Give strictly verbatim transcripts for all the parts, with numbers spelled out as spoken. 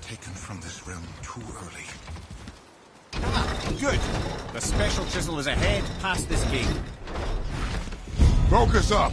taken from this realm too early. Ah, good. The special chisel is ahead past this gate. Focus up!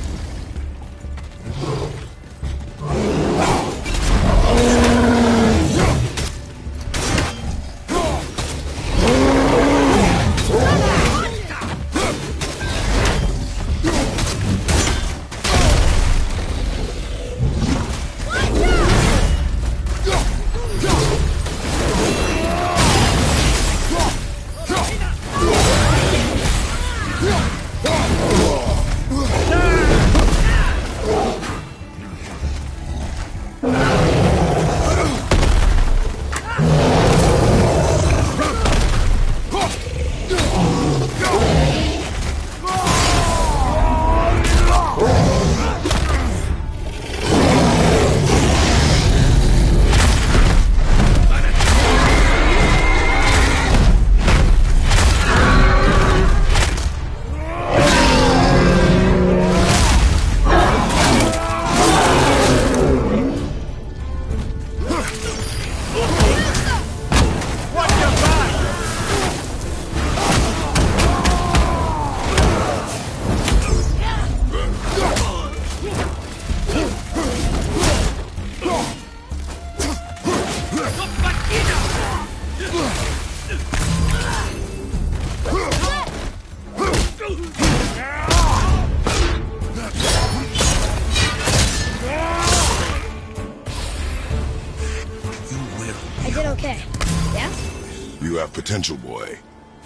Potential, boy.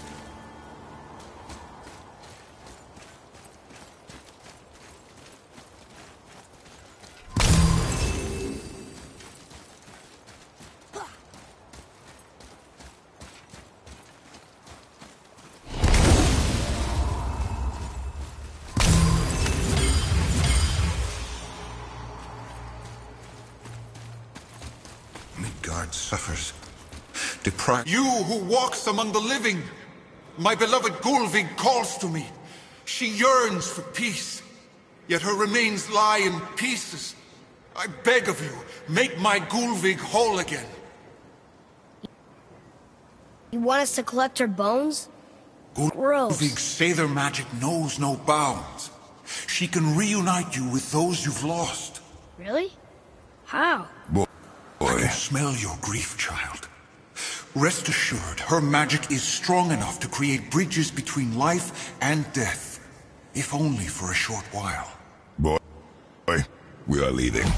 Midgard suffers. Deprived. You who walks among the living, my beloved Gulvig calls to me. She yearns for peace, yet her remains lie in pieces. I beg of you, make my Gulvig whole again. You want us to collect her bones? Gulvig's Sather magic knows no bounds. She can reunite you with those you've lost. Really? How? Boy. I can smell your grief, child. Rest assured, her magic is strong enough to create bridges between life and death, if only for a short while. Boy, we are leaving.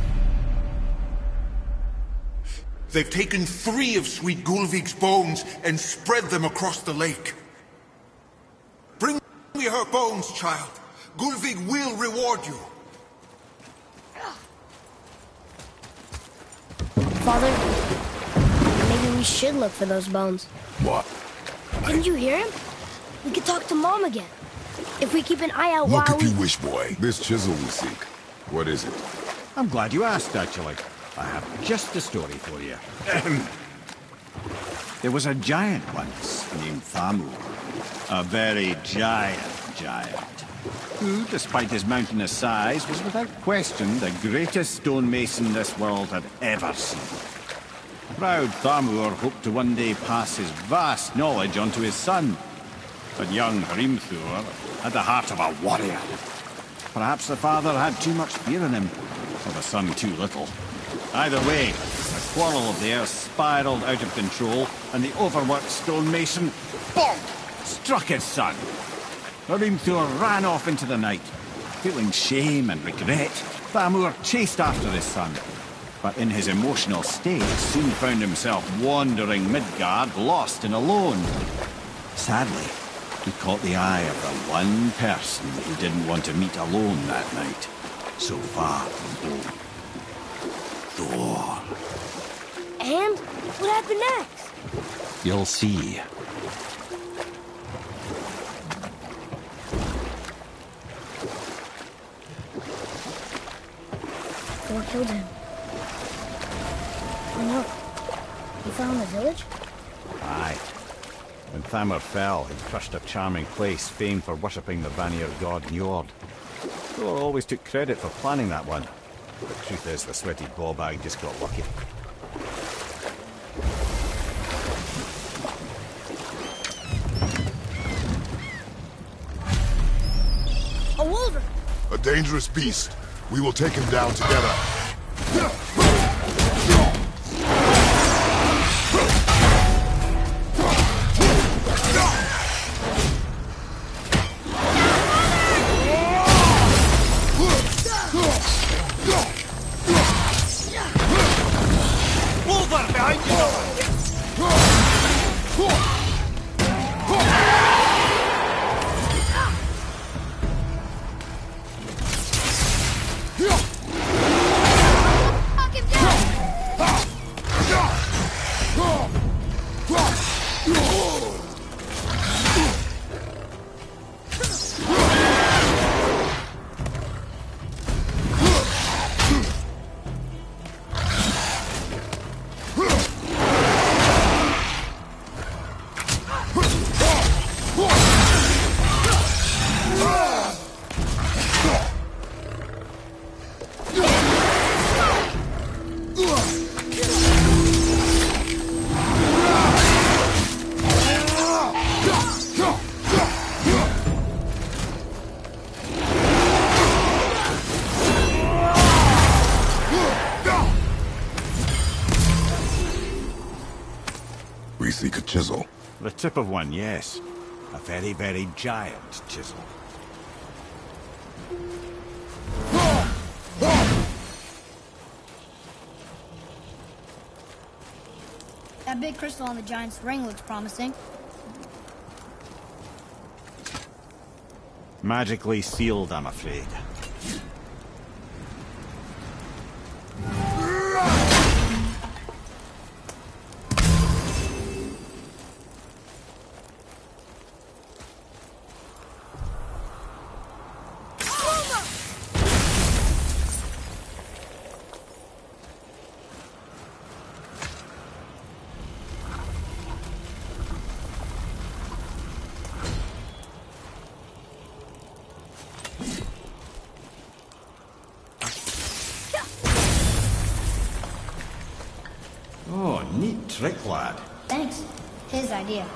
They've taken three of sweet Gulvig's bones and spread them across the lake. Bring me her bones, child. Gulvig will reward you. Father? Maybe we should look for those bones. What? Didn't you hear him? We could talk to Mom again. If we keep an eye out while we... Look if you wish, boy. This chisel we seek. What is it? I'm glad you asked, actually. I have just a story for you. There was a giant once named Thamur. A very giant giant. Who, despite his mountainous size, was without question the greatest stonemason this world had ever seen. Proud Thamur hoped to one day pass his vast knowledge on to his son. But young Hrimthur had the heart of a warrior. Perhaps the father had too much fear in him, or the son too little. Either way, the quarrel of theirs spiraled out of control, and the overworked stonemason, bonk, struck his son. Hrimthur ran off into the night. Feeling shame and regret, Thamur chased after his son. But in his emotional state, soon found himself wandering Midgard, lost and alone. Sadly, he caught the eye of the one person he didn't want to meet alone that night. So far from home. Thor. And? What happened next? You'll see. Thor killed him. Oh no. He fell in the village? Aye. When Thamur fell, he crushed a charming place famed for worshipping the Vanir god Njord. Thor always took credit for planning that one. The truth is, the sweaty ball bag just got lucky. dangerous beast. We will take him down together. Over behind you! We seek a chisel. The tip of one, yes. A very, very giant chisel. That big crystal on the giant's ring looks promising. Magically sealed, I'm afraid. Oh, neat trick, lad. Thanks. His idea.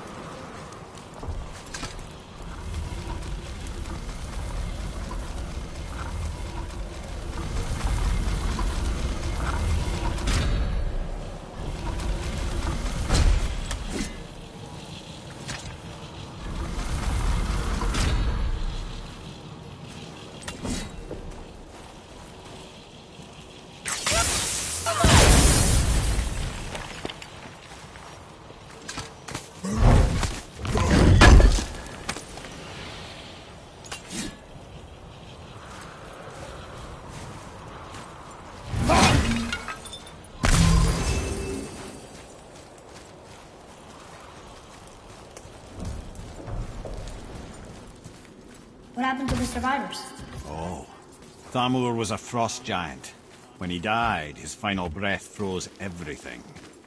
What happened to the survivors? Oh. Thamur was a frost giant. When he died, his final breath froze everything.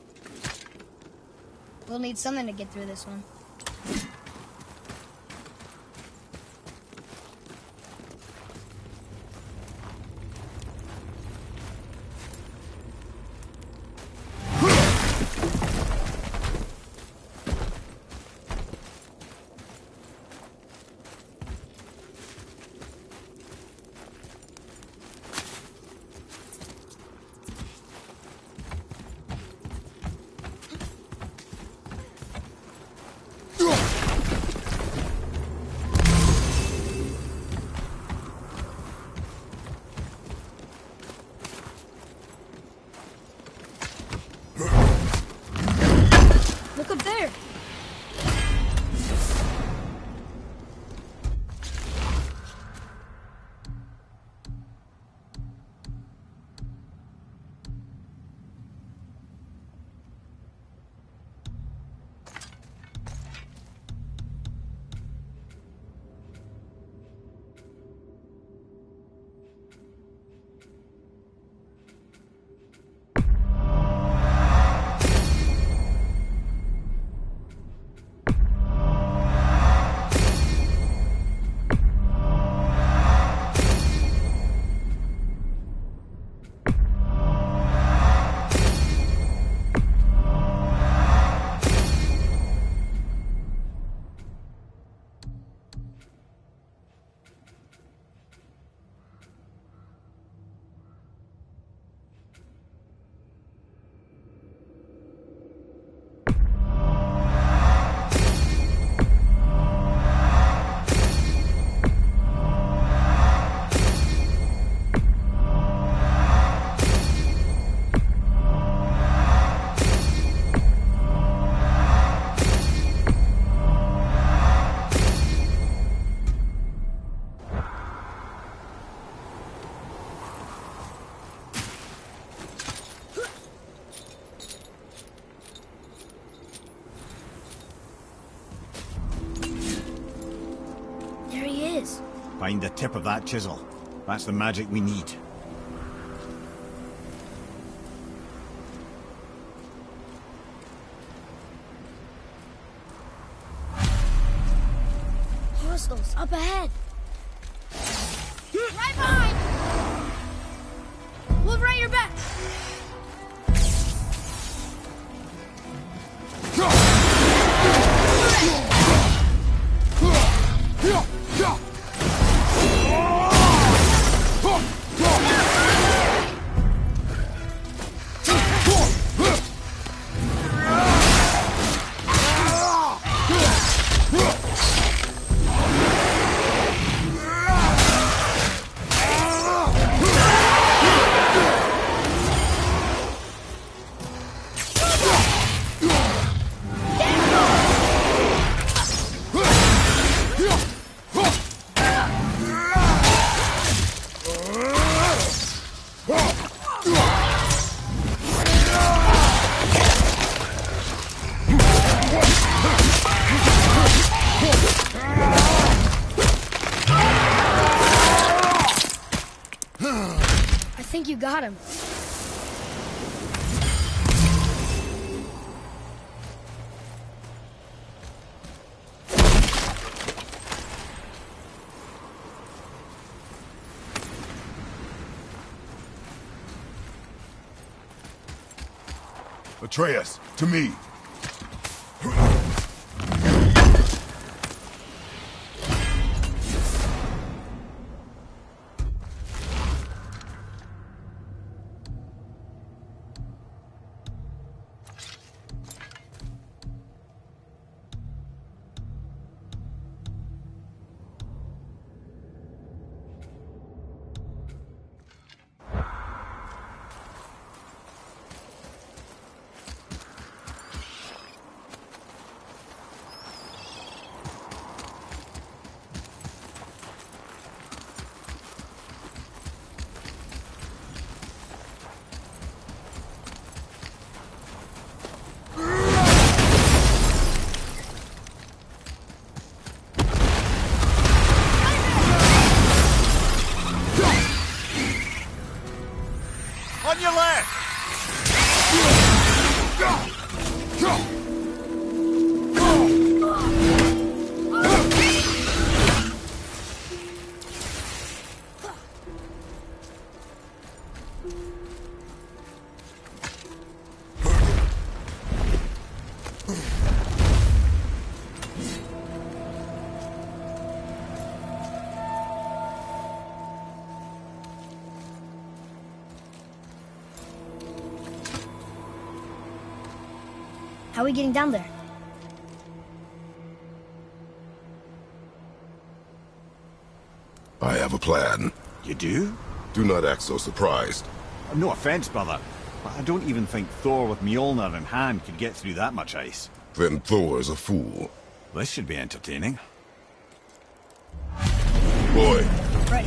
We'll need something to get through this one. Look up there. Find the tip of that chisel. That's the magic we need. Hostiles up ahead. Right behind! Move right your back! I think you got him. Atreus, to me. On your left! How are we getting down there? I have a plan. You do? Do not act so surprised. No offense, brother, but I don't even think Thor with Mjolnir in hand could get through that much ice. Then Thor's a fool. This should be entertaining. Boy, Ready.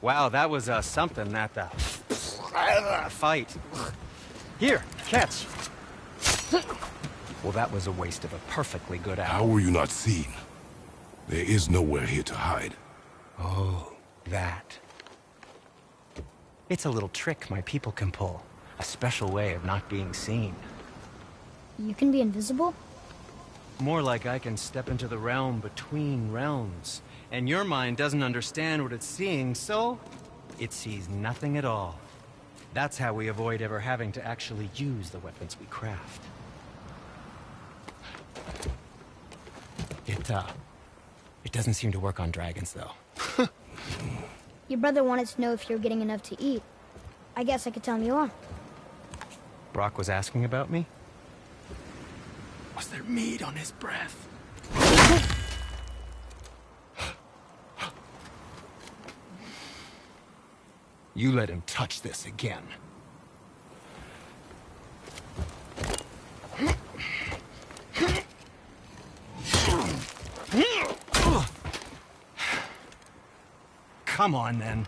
Wow, that was uh, something, that the fight. Here, catch. Well, that was a waste of a perfectly good apple. How were you not seen? There is nowhere here to hide. Oh, that. It's a little trick my people can pull. A special way of not being seen. You can be invisible? More like I can step into the realm between realms. And your mind doesn't understand what it's seeing, so it sees nothing at all. That's how we avoid ever having to actually use the weapons we craft. It, uh... It doesn't seem to work on dragons, though. Your brother wanted to know if you're getting enough to eat. I guess I could tell him you are. Brock was asking about me? Was there meat on his breath? You let him touch this again. Come on, then.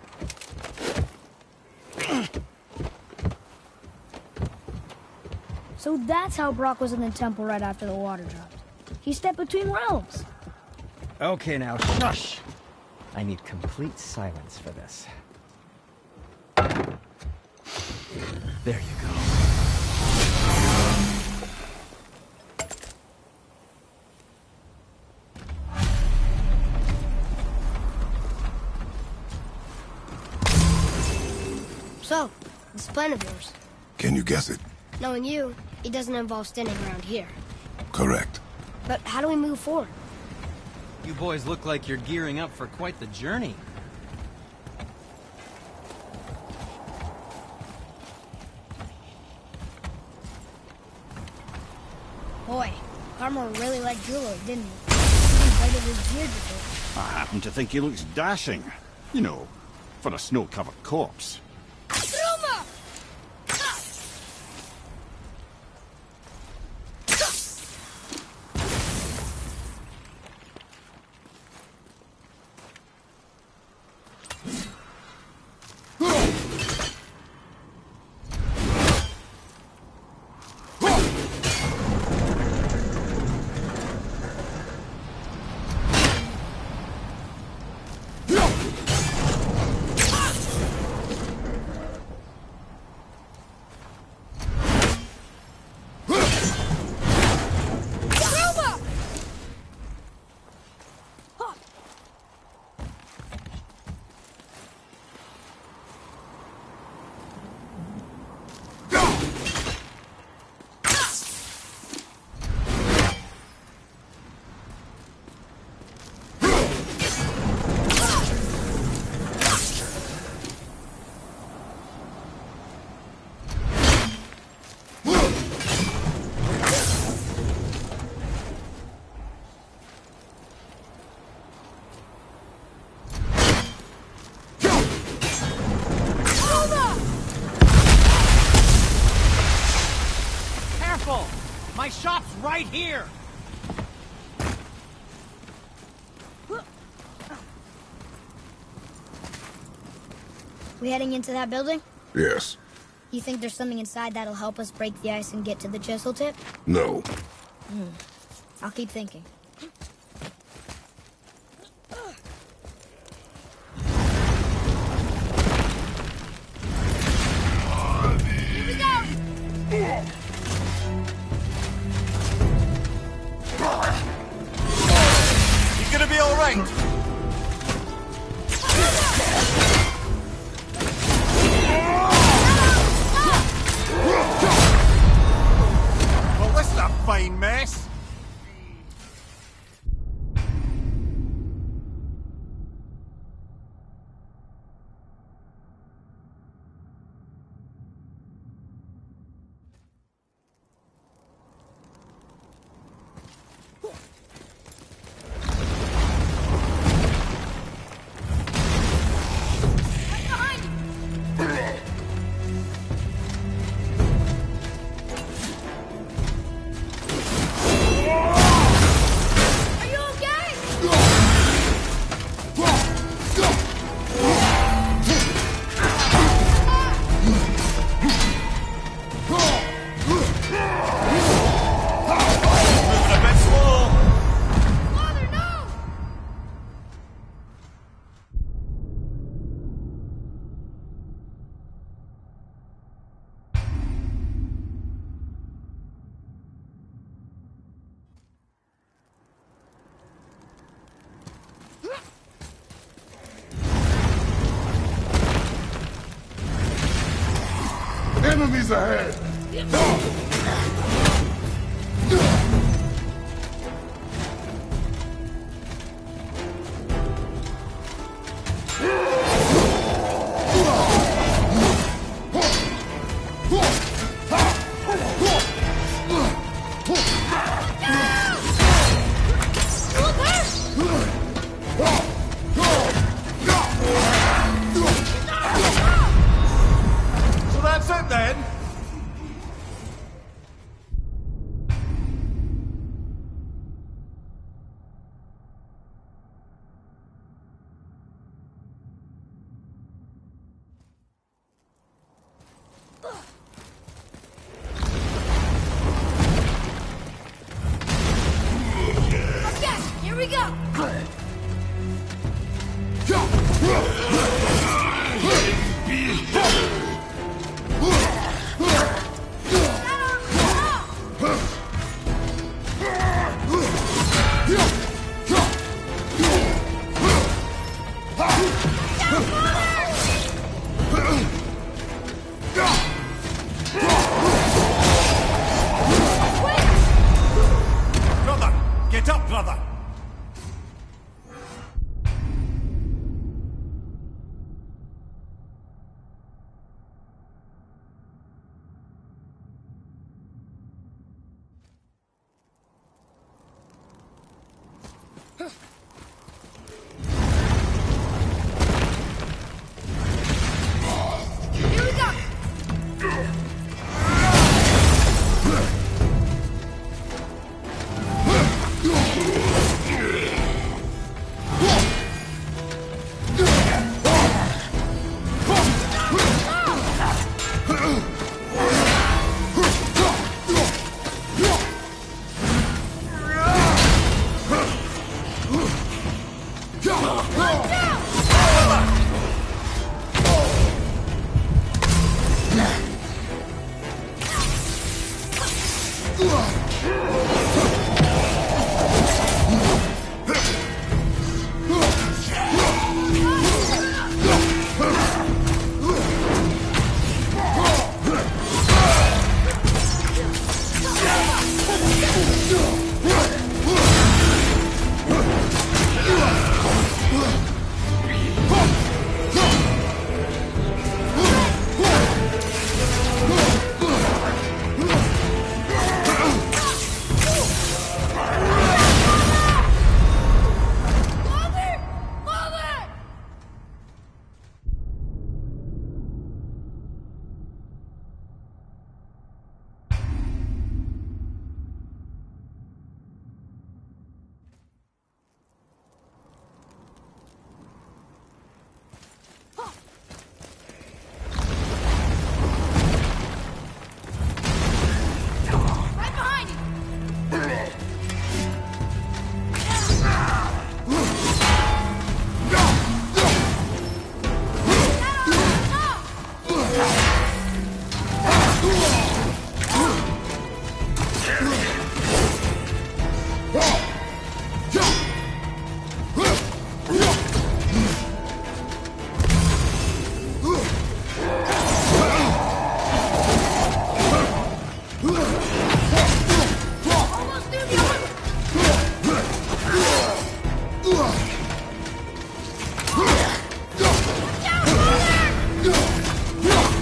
So that's how Brock was in the temple right after the water dropped. He stepped between realms. Okay, now, shush! I need complete silence for this. There you go. So, this plan of yours. Can you guess it? Knowing you, it doesn't involve standing around here. Correct. But how do we move forward? You boys look like you're gearing up for quite the journey. Boy, Armor really liked Julo, didn't he? He invited his beard before. I happen to think he looks dashing. You know, for a snow-covered corpse. My shop's right here! We heading into that building? Yes. You think there's something inside that'll help us break the ice and get to the chisel tip? No. Hmm. I'll keep thinking. Here we go! You gonna be all right? Well, this is a fine mess. Enemies ahead! So that's it then? Okay, here we go. Brother! Get up, brother! Here we go. Mother! Mother! Right behind you! Almost through the armor! Watch out, Mother!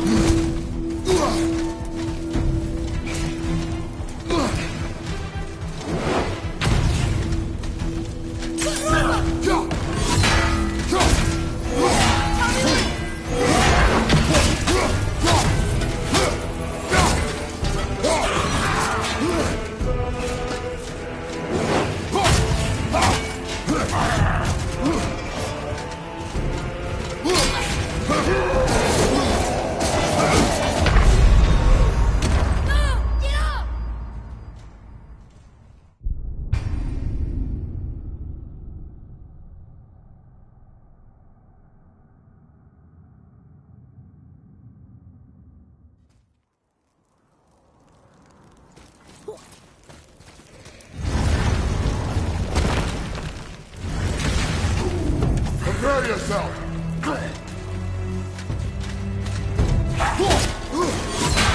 No! Get up! Prepare yourself!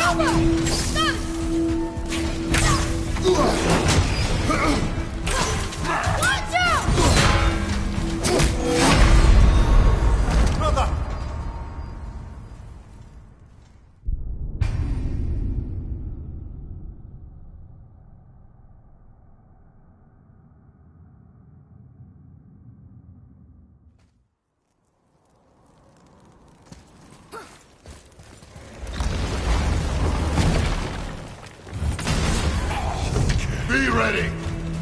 Be ready!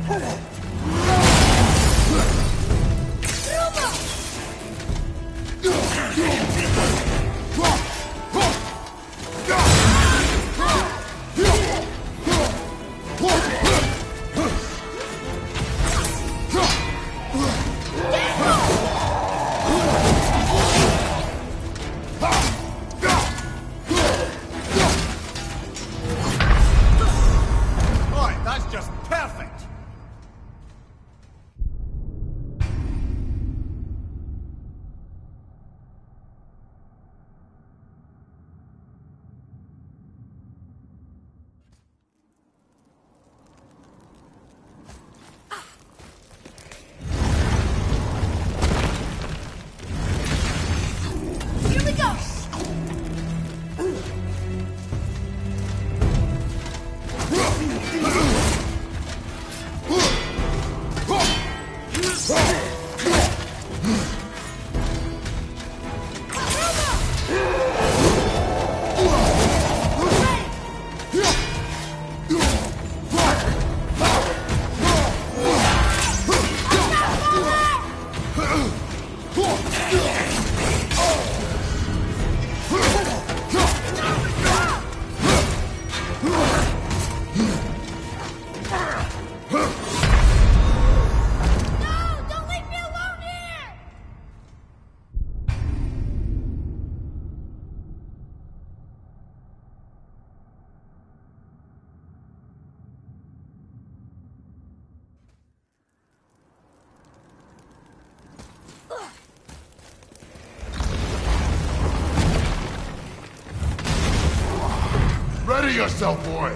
Ready yourself, boy!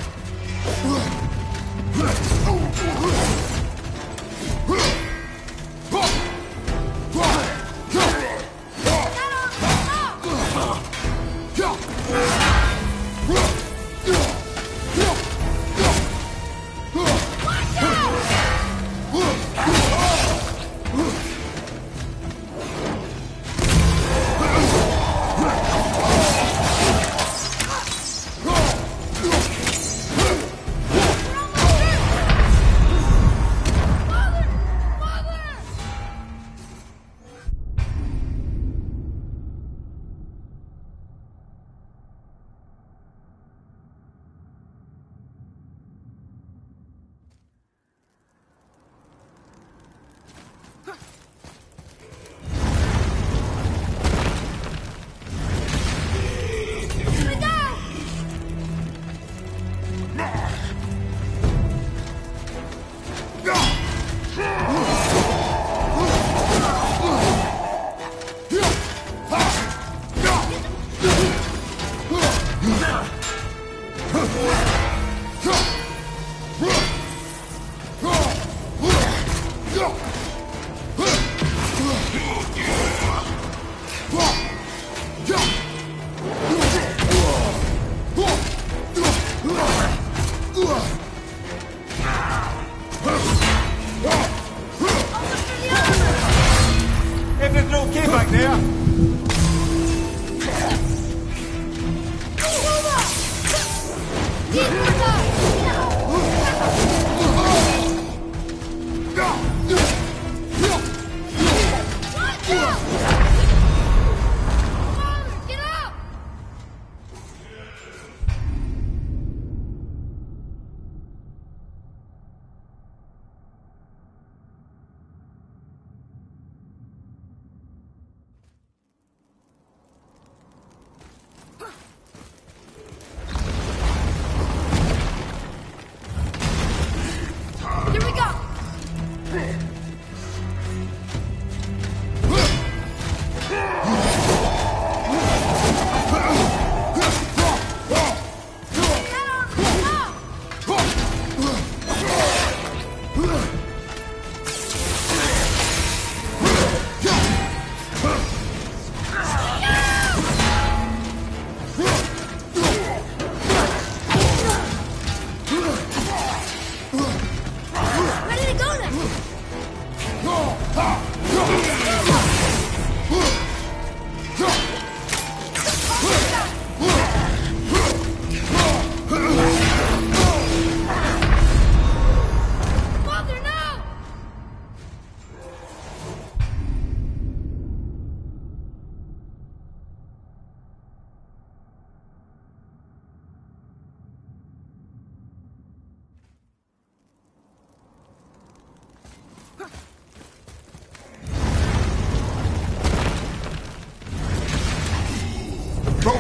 Everything okay back there?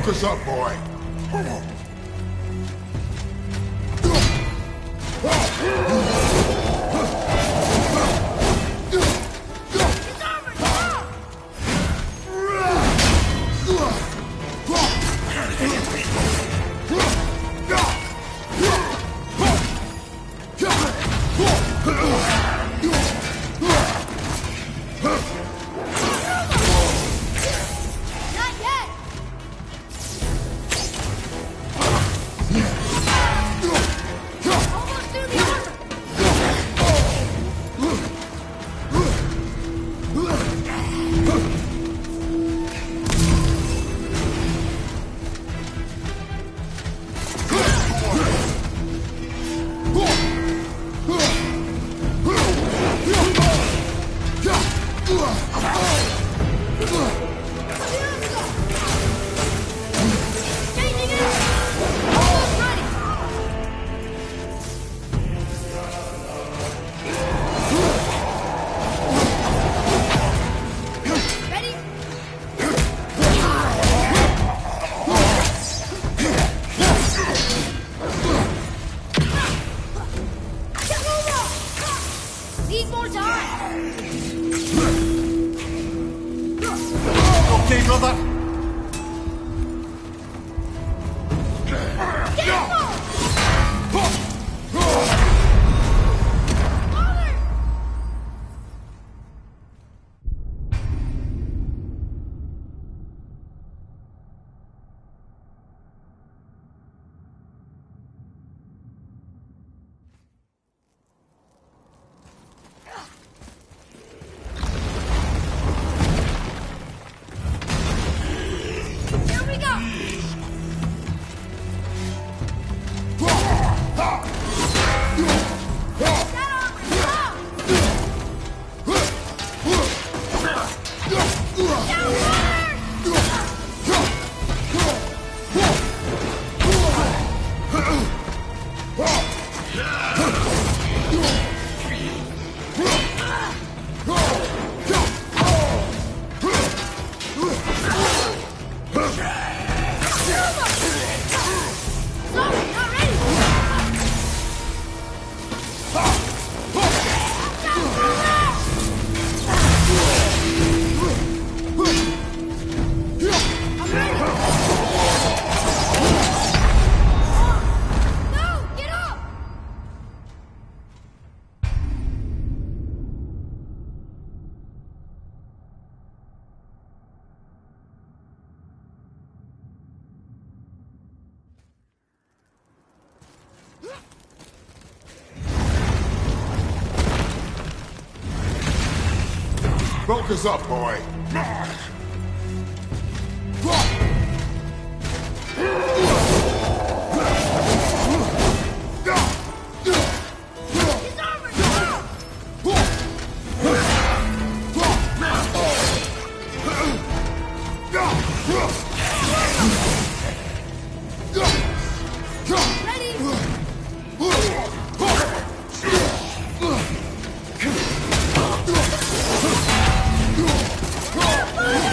Focus up, boy. Need more time! Okay, brother. Focus up, boy. Ready?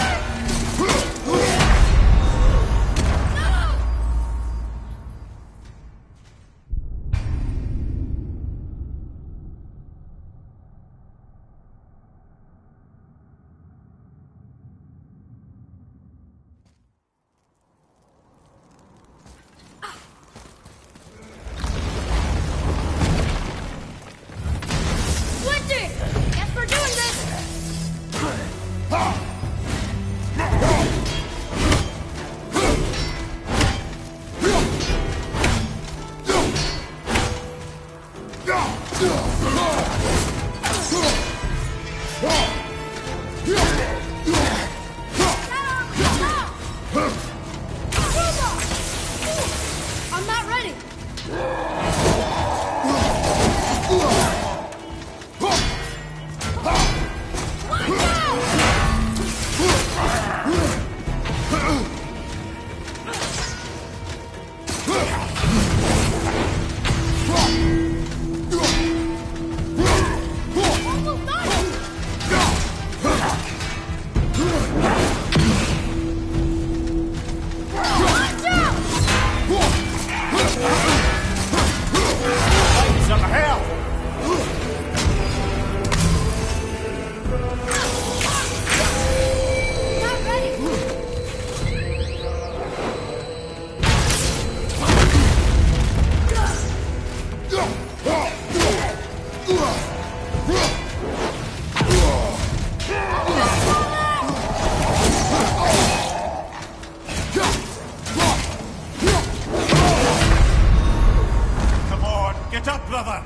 brother!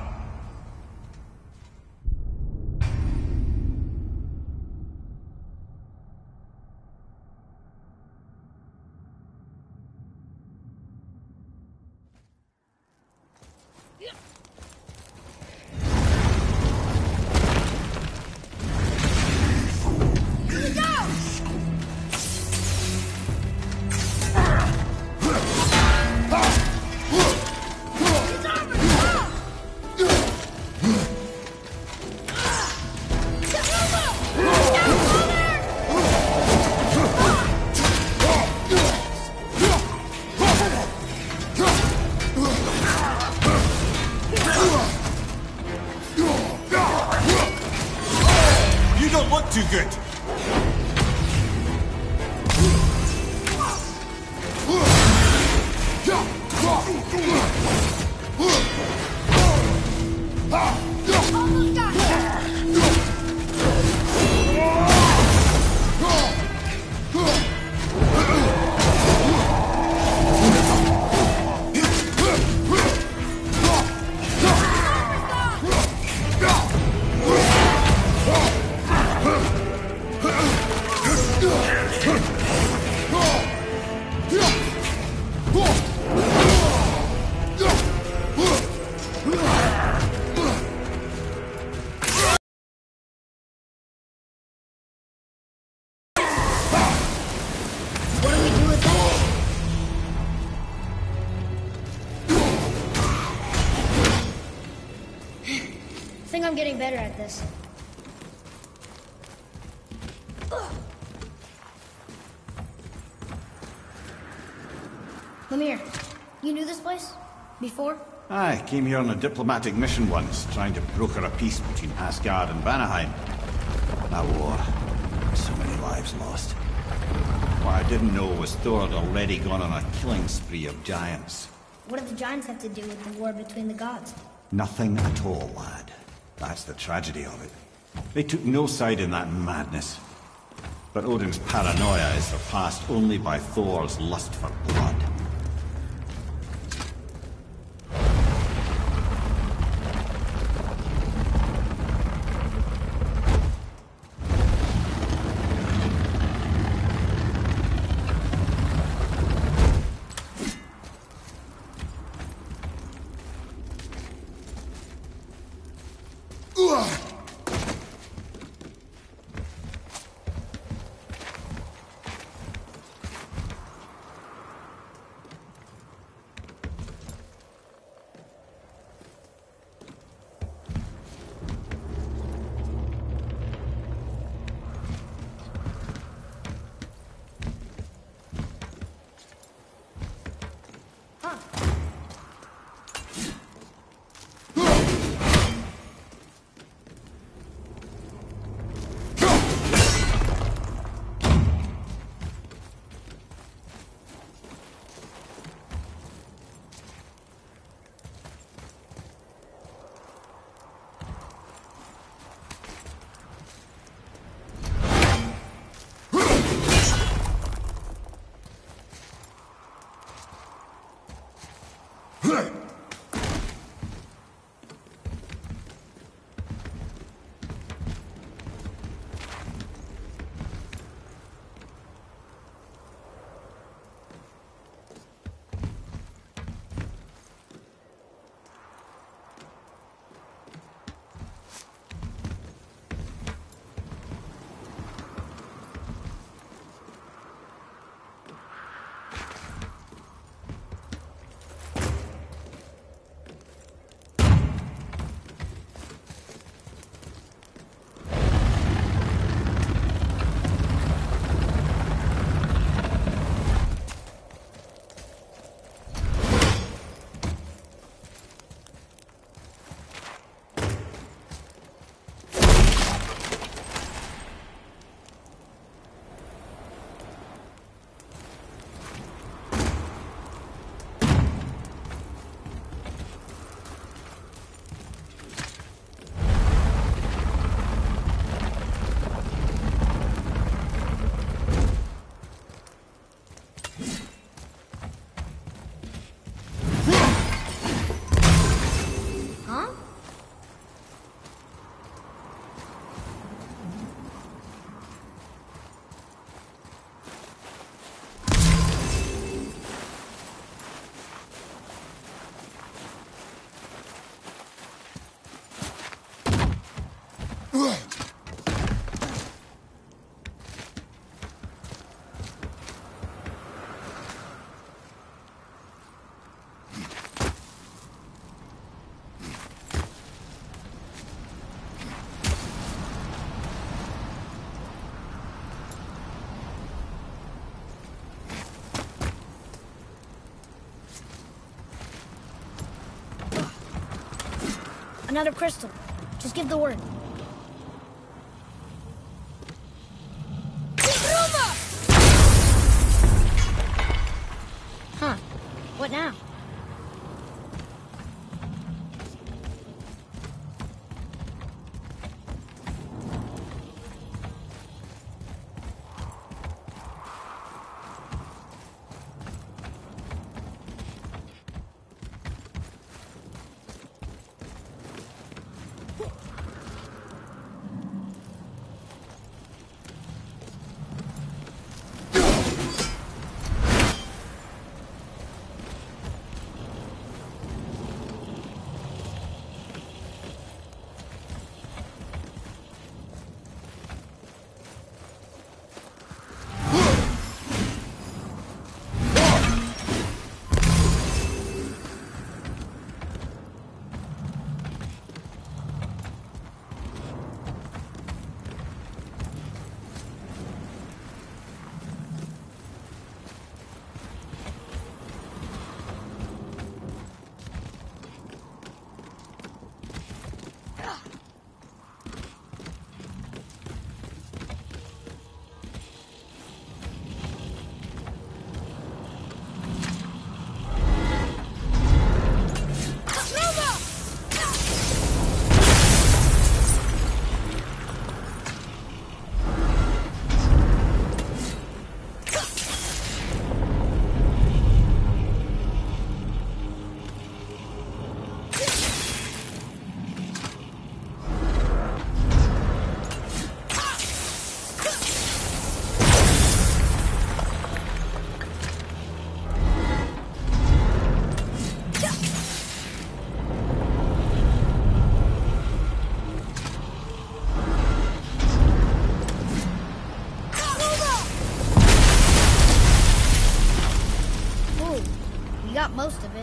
You don't look too good. Almost got it. What do we do with that? I think I'm getting better at this. Come here. You knew this place? Before? I came here on a diplomatic mission once, trying to broker a peace between Asgard and Vanaheim. That war. So many lives lost. What I didn't know was Thor had already gone on a killing spree of giants. What did the giants have to do with the war between the gods? Nothing at all, lad. That's the tragedy of it. They took no side in that madness. But Odin's paranoia is surpassed only by Thor's lust for blood. Another crystal. Just give the word. Huh. What now? Got most of it.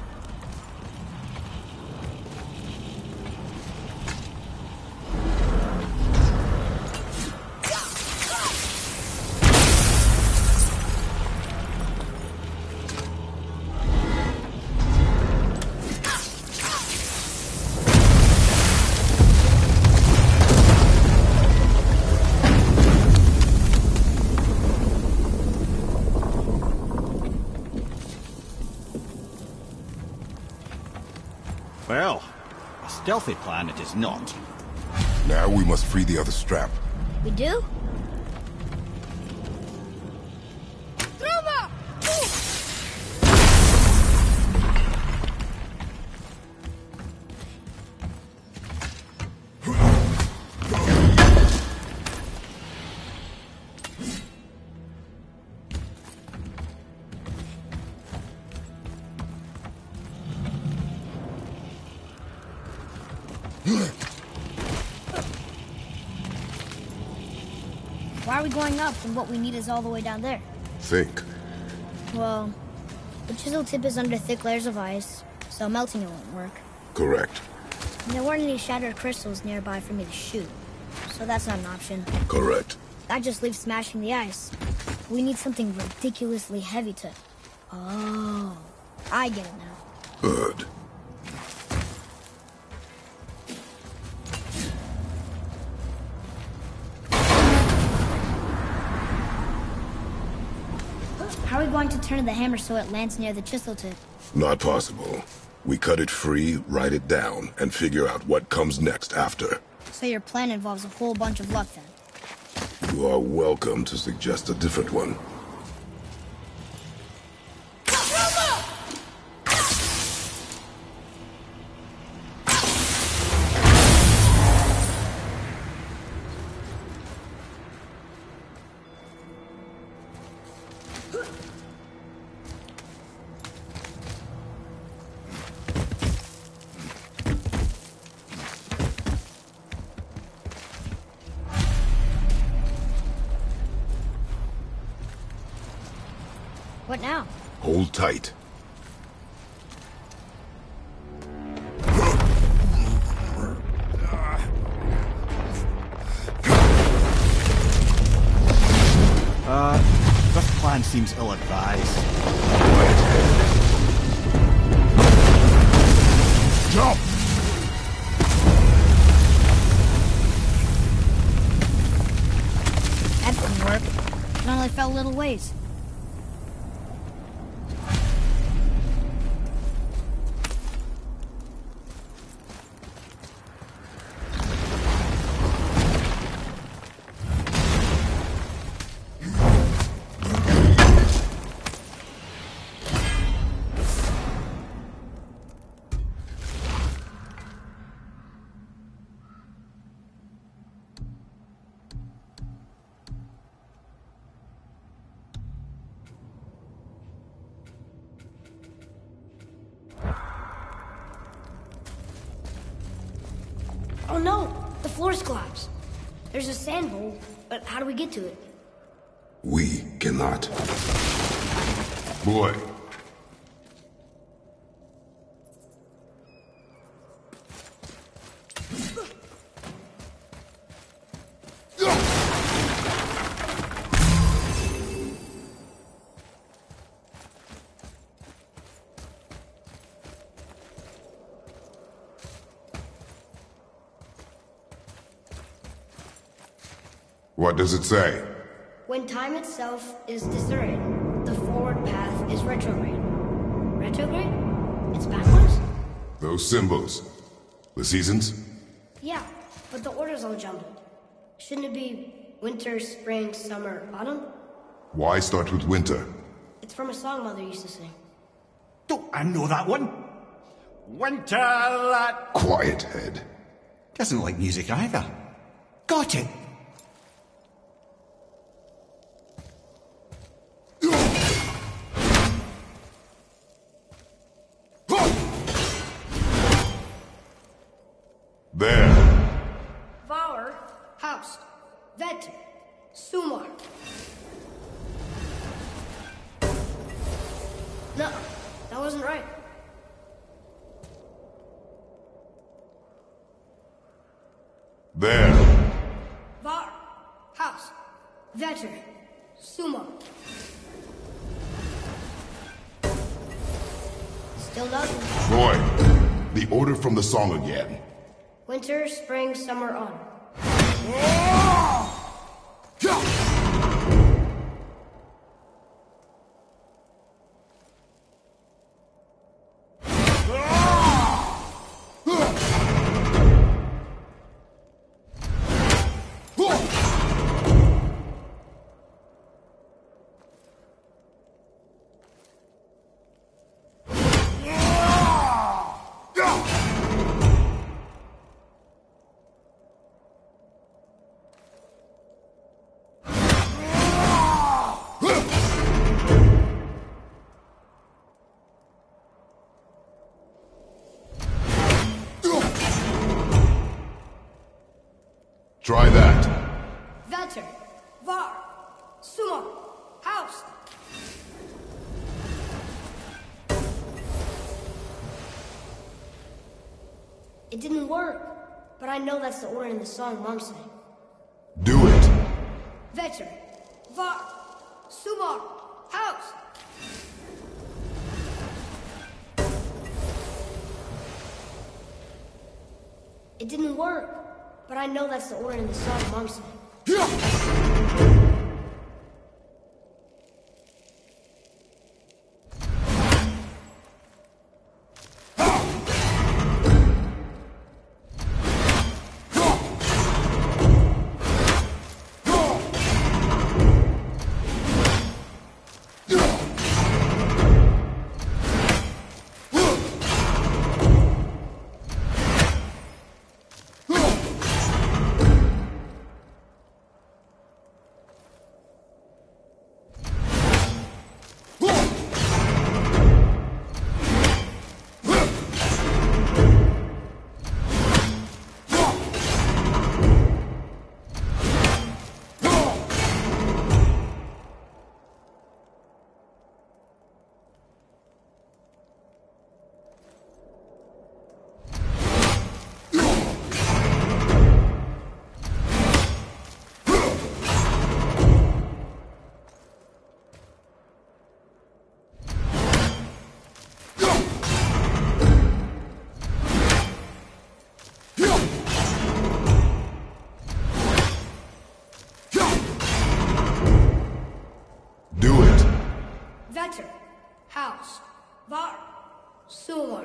Well, a stealthy plan it is not. Now we must free the other strap. We do? Why are we going up when what we need is all the way down there? Think. Well, the chisel tip is under thick layers of ice, so melting it won't work. Correct. And there weren't any shattered crystals nearby for me to shoot, so that's not an option. Correct. That just leaves smashing the ice. We need something ridiculously heavy to... Oh, I get it now. Good. How are we going to turn the hammer so it lands near the chisel tip? Not possible. We cut it free, write it down, and figure out what comes next after. So your plan involves a whole bunch of luck then? You are welcome to suggest a different one. What now? Hold tight. Uh, this plan seems ill-advised. Jump! plays. Oh no! The floor's collapsed. There's a sand hole, but how do we get to it? We cannot. Boy. What does it say? When time itself is disarrayed, the forward path is retrograde. Retrograde? It's backwards? Those symbols. The seasons? Yeah, but the order's all jumbled. Shouldn't it be winter, spring, summer, autumn? Why start with winter? It's from a song Mother used to sing. Don't I know that one? Winter, lad. Quiet, head. Doesn't like music either. Got it. There. Vauer, Haust, Vet, Sumar. No, that wasn't right. There. Var, Haust, Vetter, Sumar. Still nothing. Roy, the order from the song again. Winter, spring, summer, autumn. Try that. Vetter, Var, Sumar, Haust. It didn't work, but I know that's the order in the song Mom sang. Do it. Vetter, Var, Sumar, Haust. It didn't work, but I know that's the order in the song Mom sang.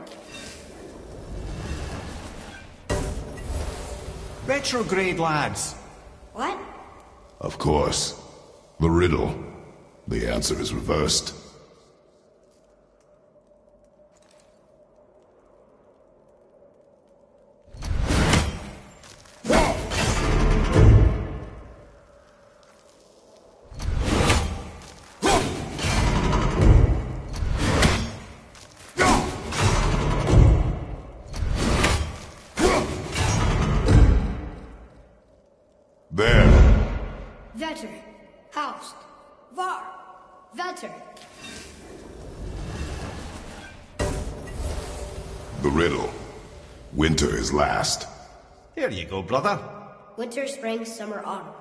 Retrograde, lads. What? Of course. The riddle. The answer is reversed. There. Vetter. Haust. Var. Vetter. The riddle. Winter is last. Here you go, brother. Winter, spring, summer, autumn.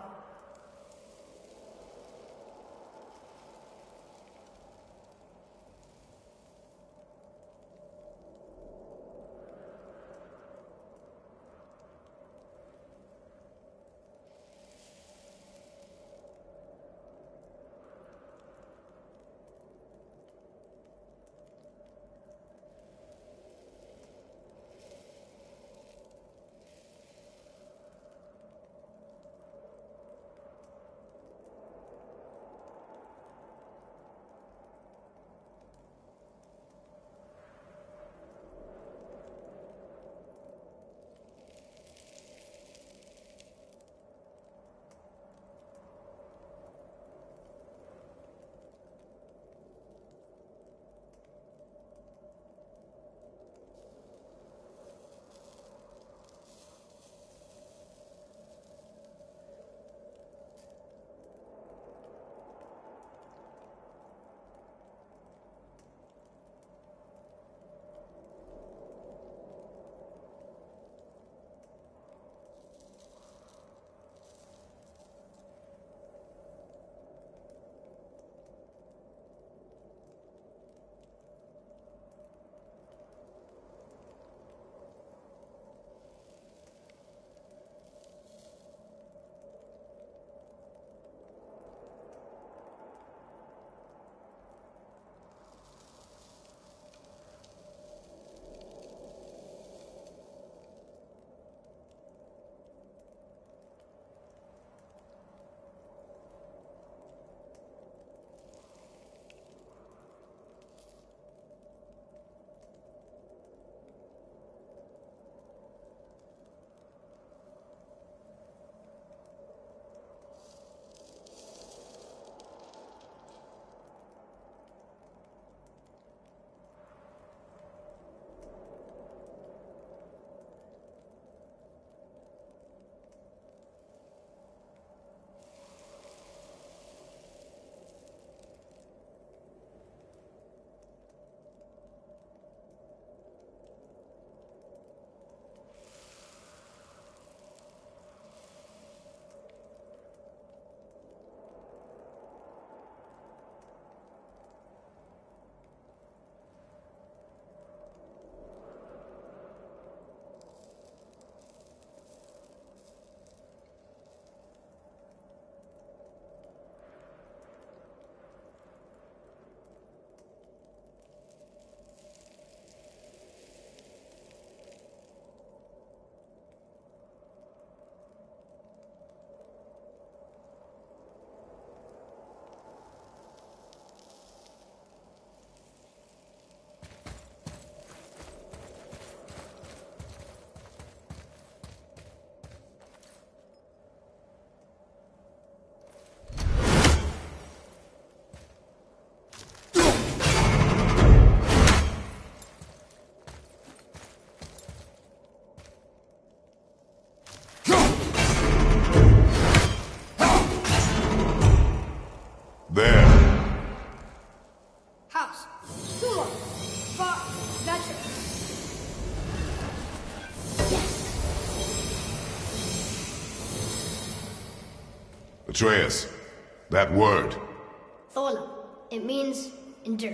Atreus, that word. Thola. It means endure.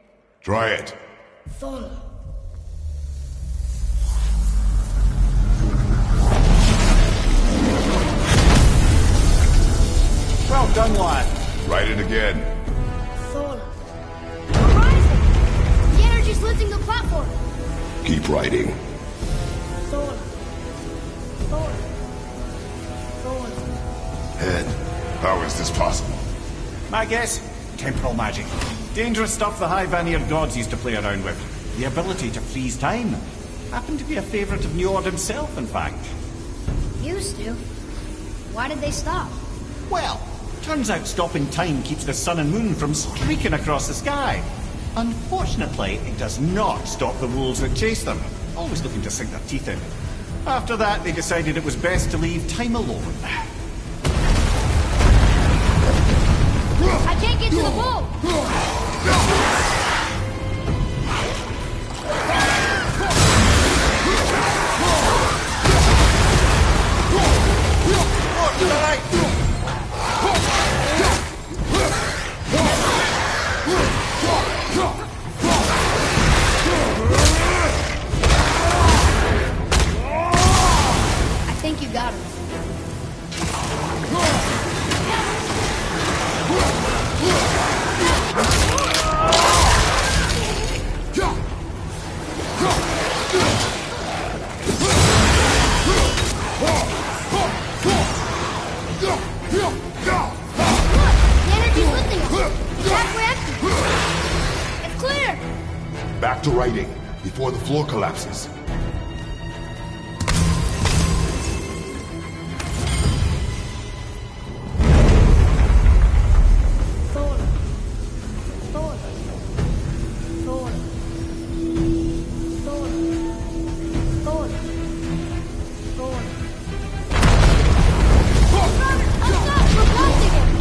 Try it. Thola. Well done, lad. Write it again. Thola. We're rising! The energy's lifting the platform! Keep riding. Sola. Sola. Sola. Head, how is this possible? My guess? Temporal magic. Dangerous stuff the High Vanir gods used to play around with. The ability to freeze time. Happened to be a favorite of Njord himself, in fact. Used to. Why did they stop? Well, turns out stopping time keeps the sun and moon from streaking across the sky. Unfortunately, it does not stop the wolves that chase them, always looking to sink their teeth in. After that, they decided it was best to leave time alone. I can't get to the bull! I think you got him. Back to writing, before the floor collapses. Sola. Sola. Sola. Sola. Sola. Sola. Brother, up top! We're blasting him!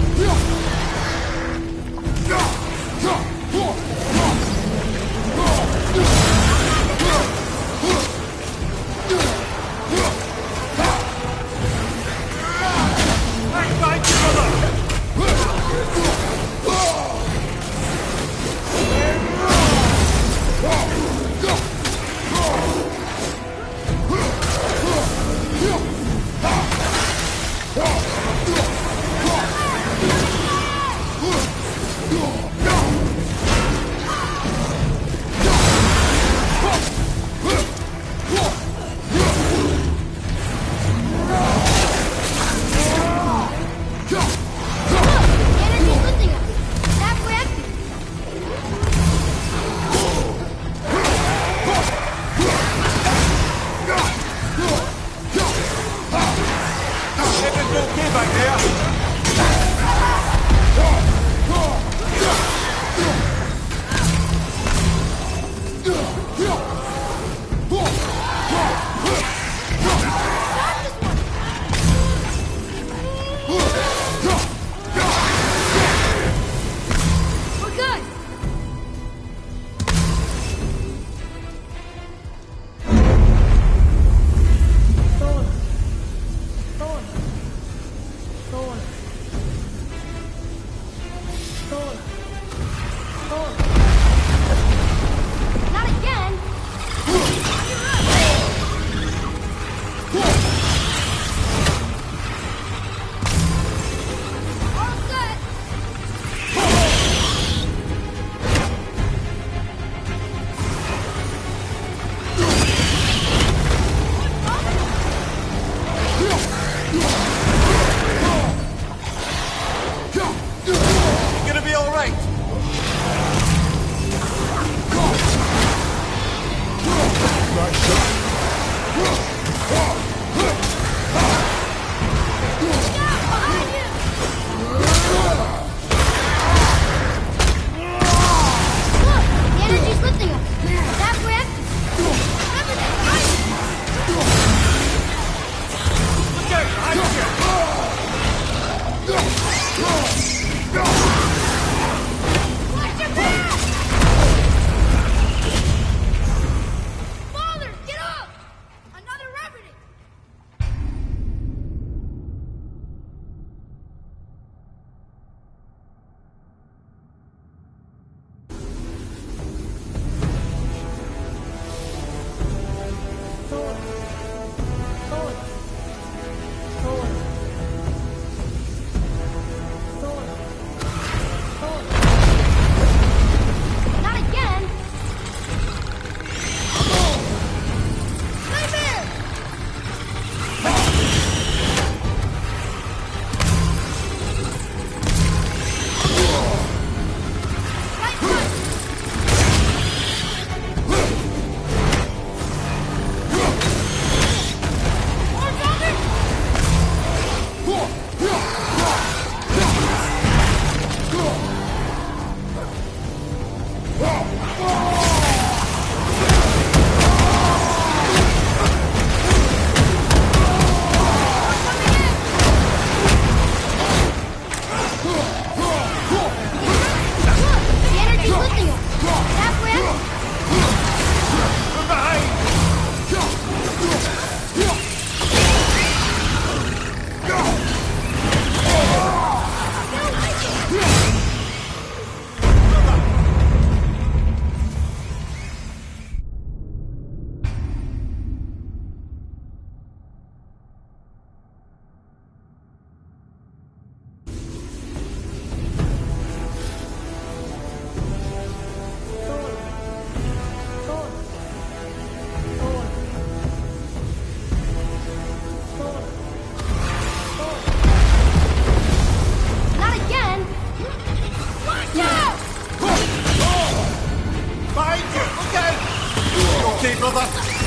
brother!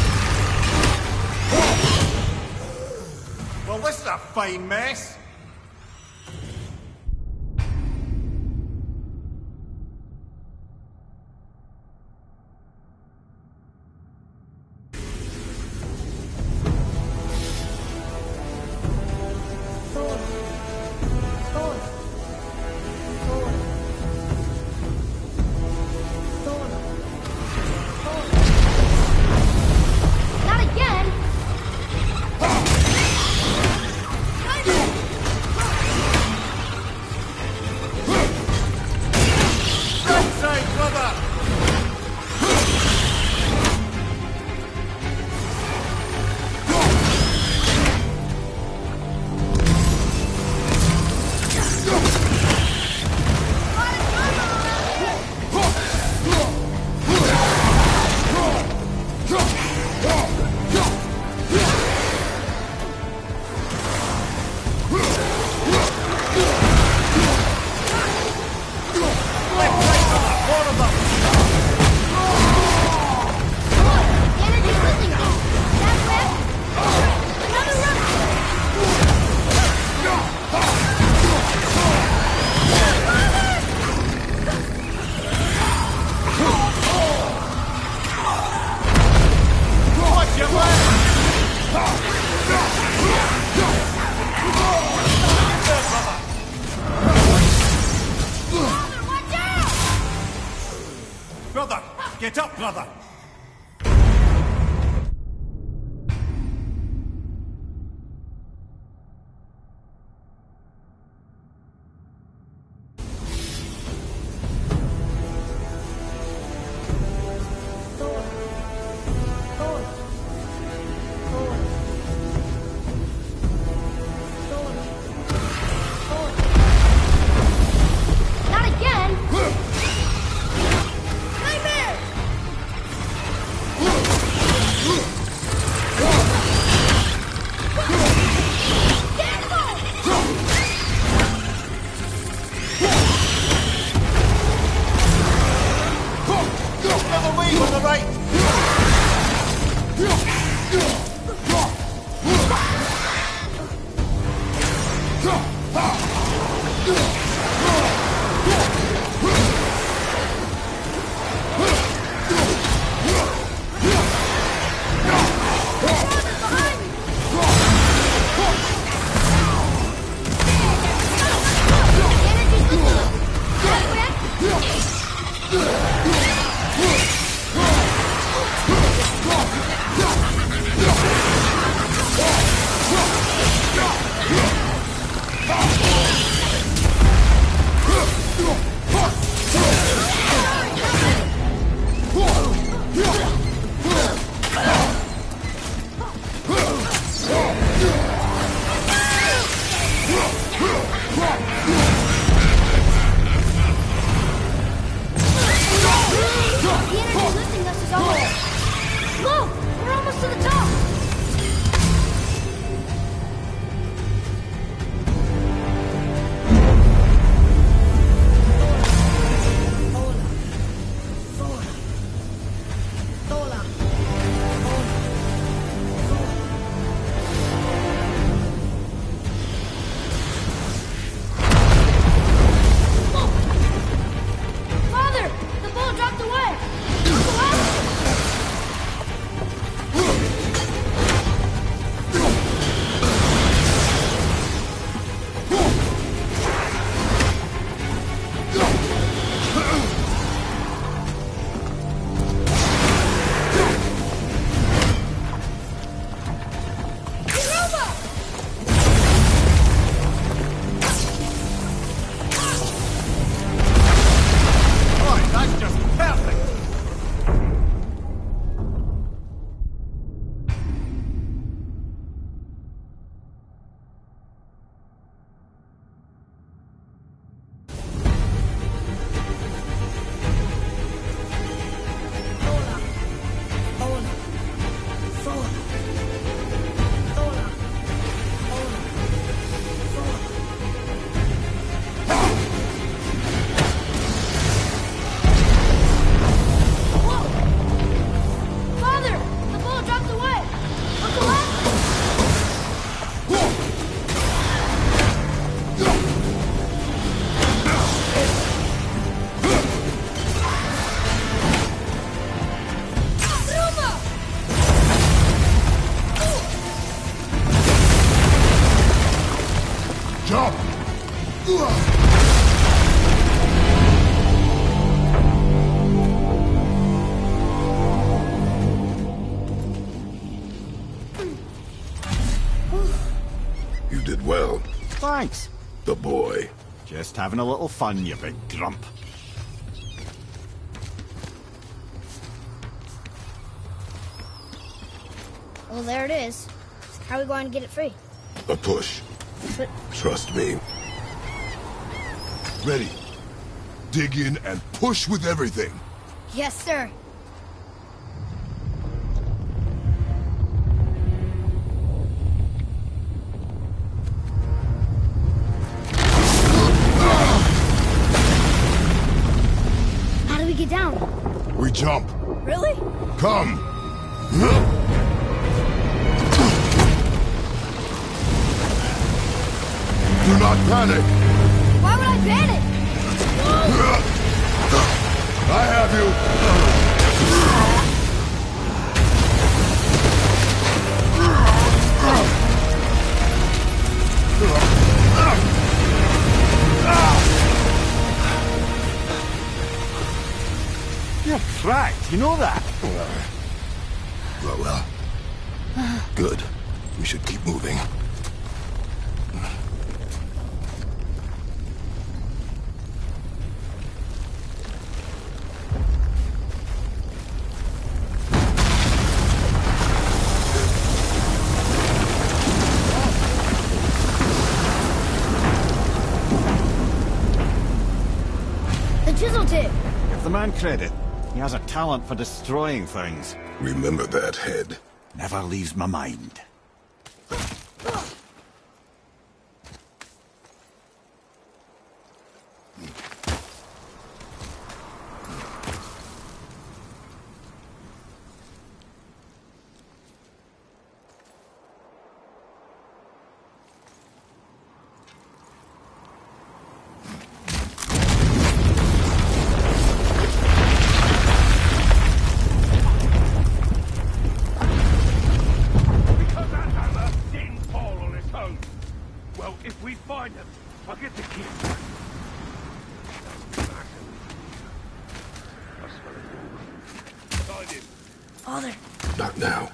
Well, this is a fine mess. Brother! Get up, brother! Nightmare! did well. Thanks. The boy. Just having a little fun, you big grump. Well, there it is. How are we going to get it free? A push. But Trust me. Ready. Dig in and push with everything. yes, sir. How do we get down? We jump. Really? Come. Do not panic. Why would I panic? I have you. You're cracked, you know that? Well, well. Good. We should keep moving. The chisel tip. Give the man credit. He has a talent for destroying things. Remember that head. Never leaves my mind. Because that hammer didn't fall on its own. Well, if we find them, I'll get the key. Find him. Father. Not now.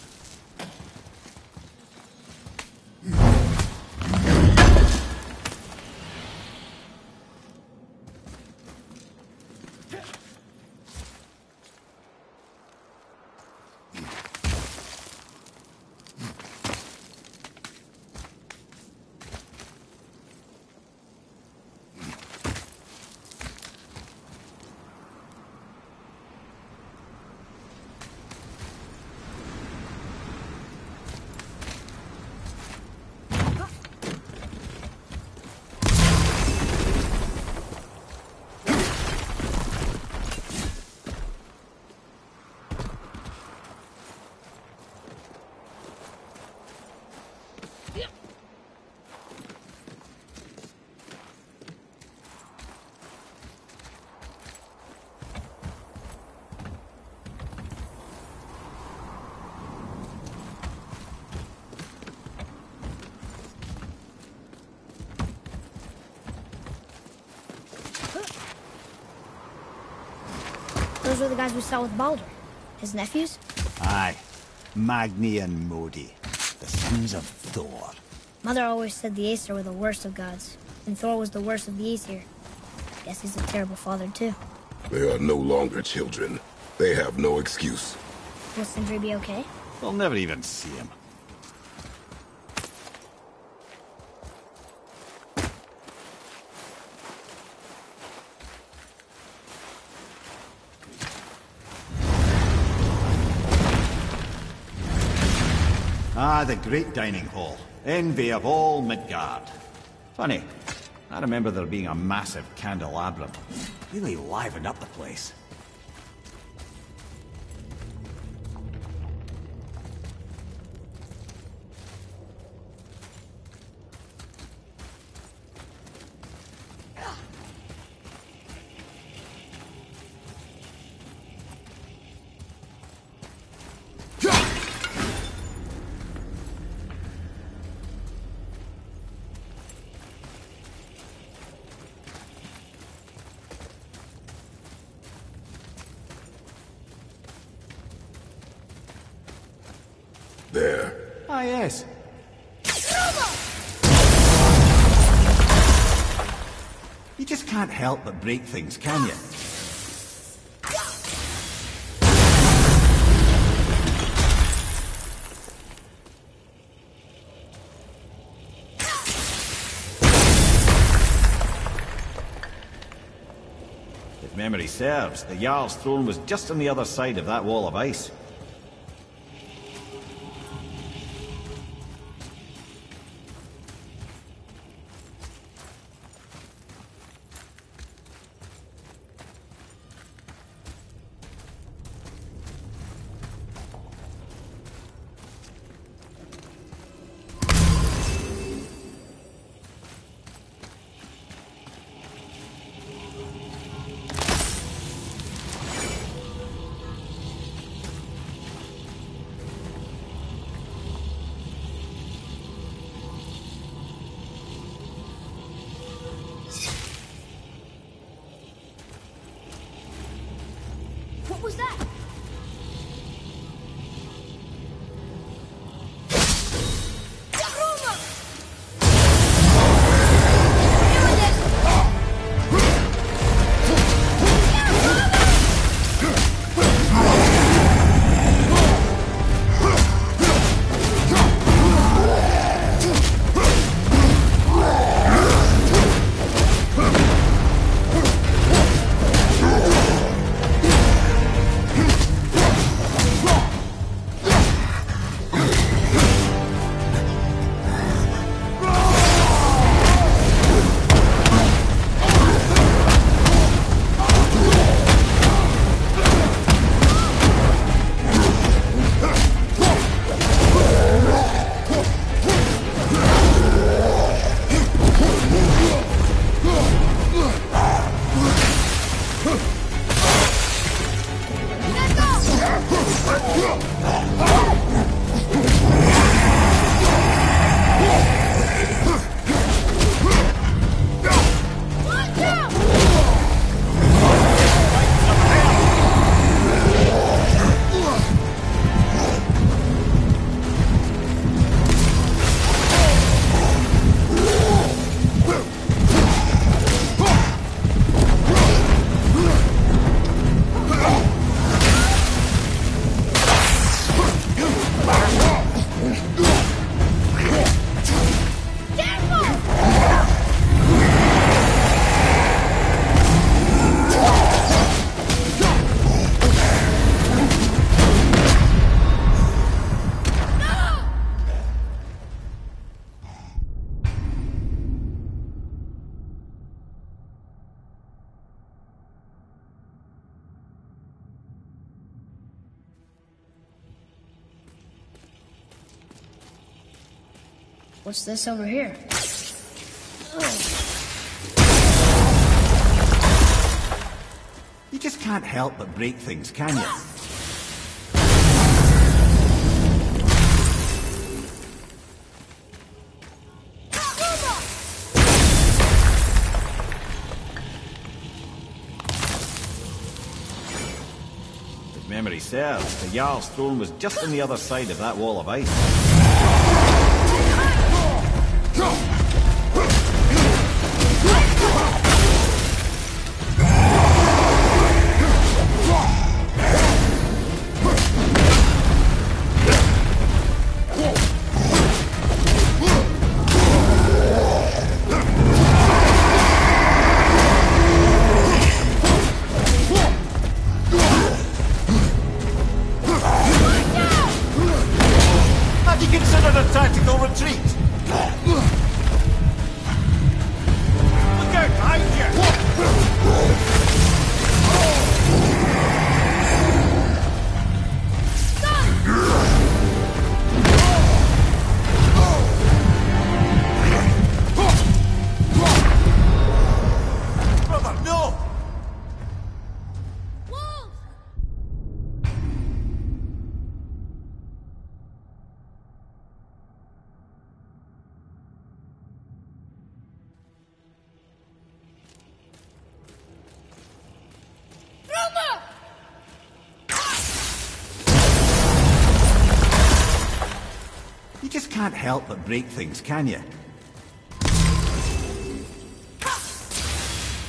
Those were the guys we saw with Baldur. His nephews? Aye. Magni and Modi. The sons of Thor. Mother always said the Aesir were the worst of gods, and Thor was the worst of the Aesir. Guess he's a terrible father, too. They are no longer children. They have no excuse. Will Sindri be okay? We'll never even see him. Ah, the great dining hall. Envy of all Midgard. Funny, I remember there being a massive candelabrum. Really livened up the place. There. Ah, yes. just can't help but break things, can you? If memory serves, the Jarl's throne was just on the other side of that wall of ice. What was that? What's this over here? You just can't help but break things, can you? If memory serves, the Jarl's throne was just on the other side of that wall of ice. Have you considered a tactical retreat? Look out behind you! Brother, no! You just can't help but break things, can you?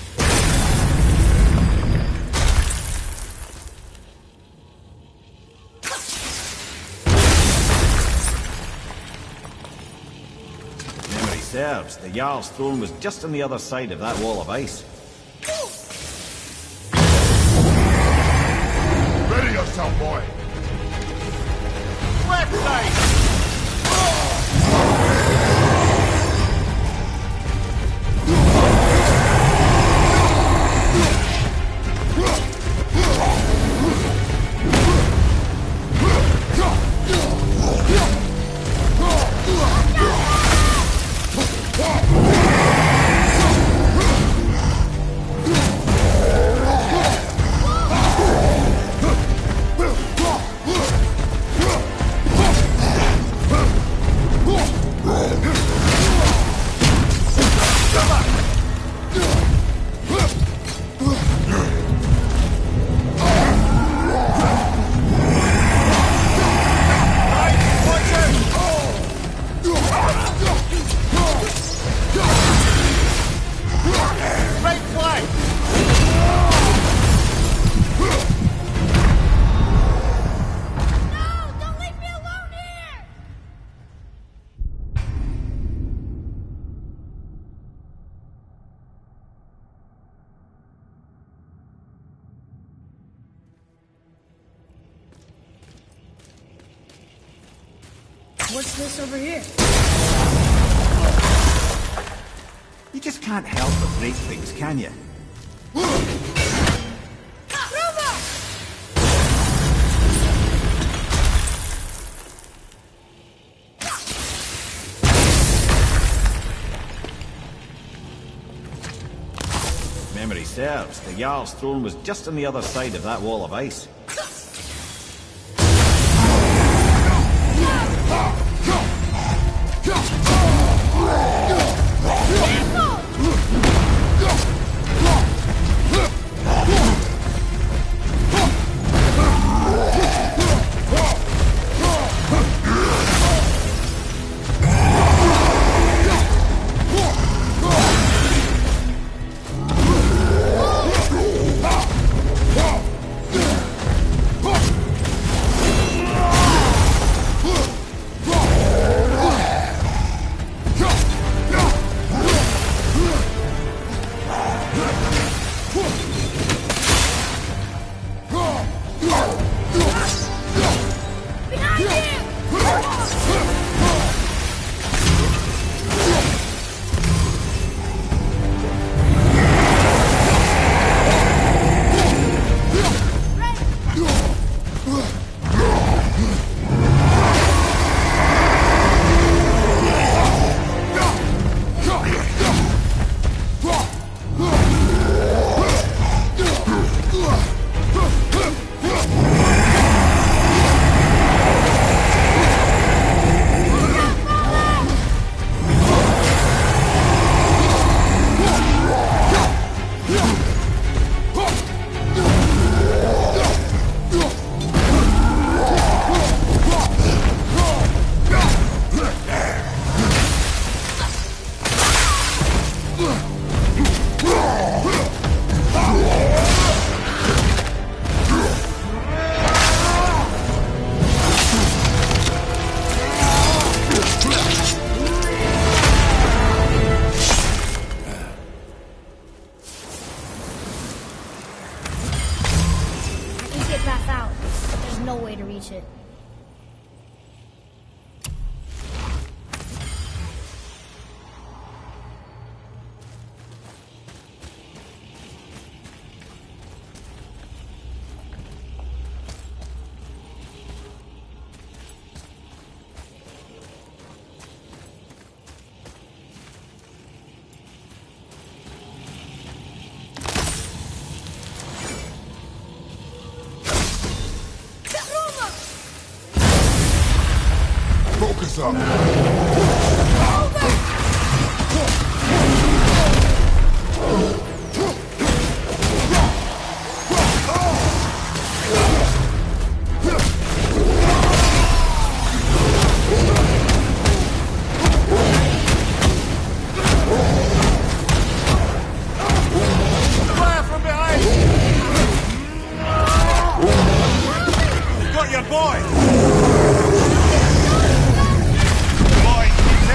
serves. The Jarl's throne was just on the other side of that wall of ice. Ready yourself, boy! Left side! What's this over here? You just can't help but break things, can you? Memory serves. The Jarl's throne was just on the other side of that wall of ice. it. Focus up. Fire from behind! Got your boy! Boy!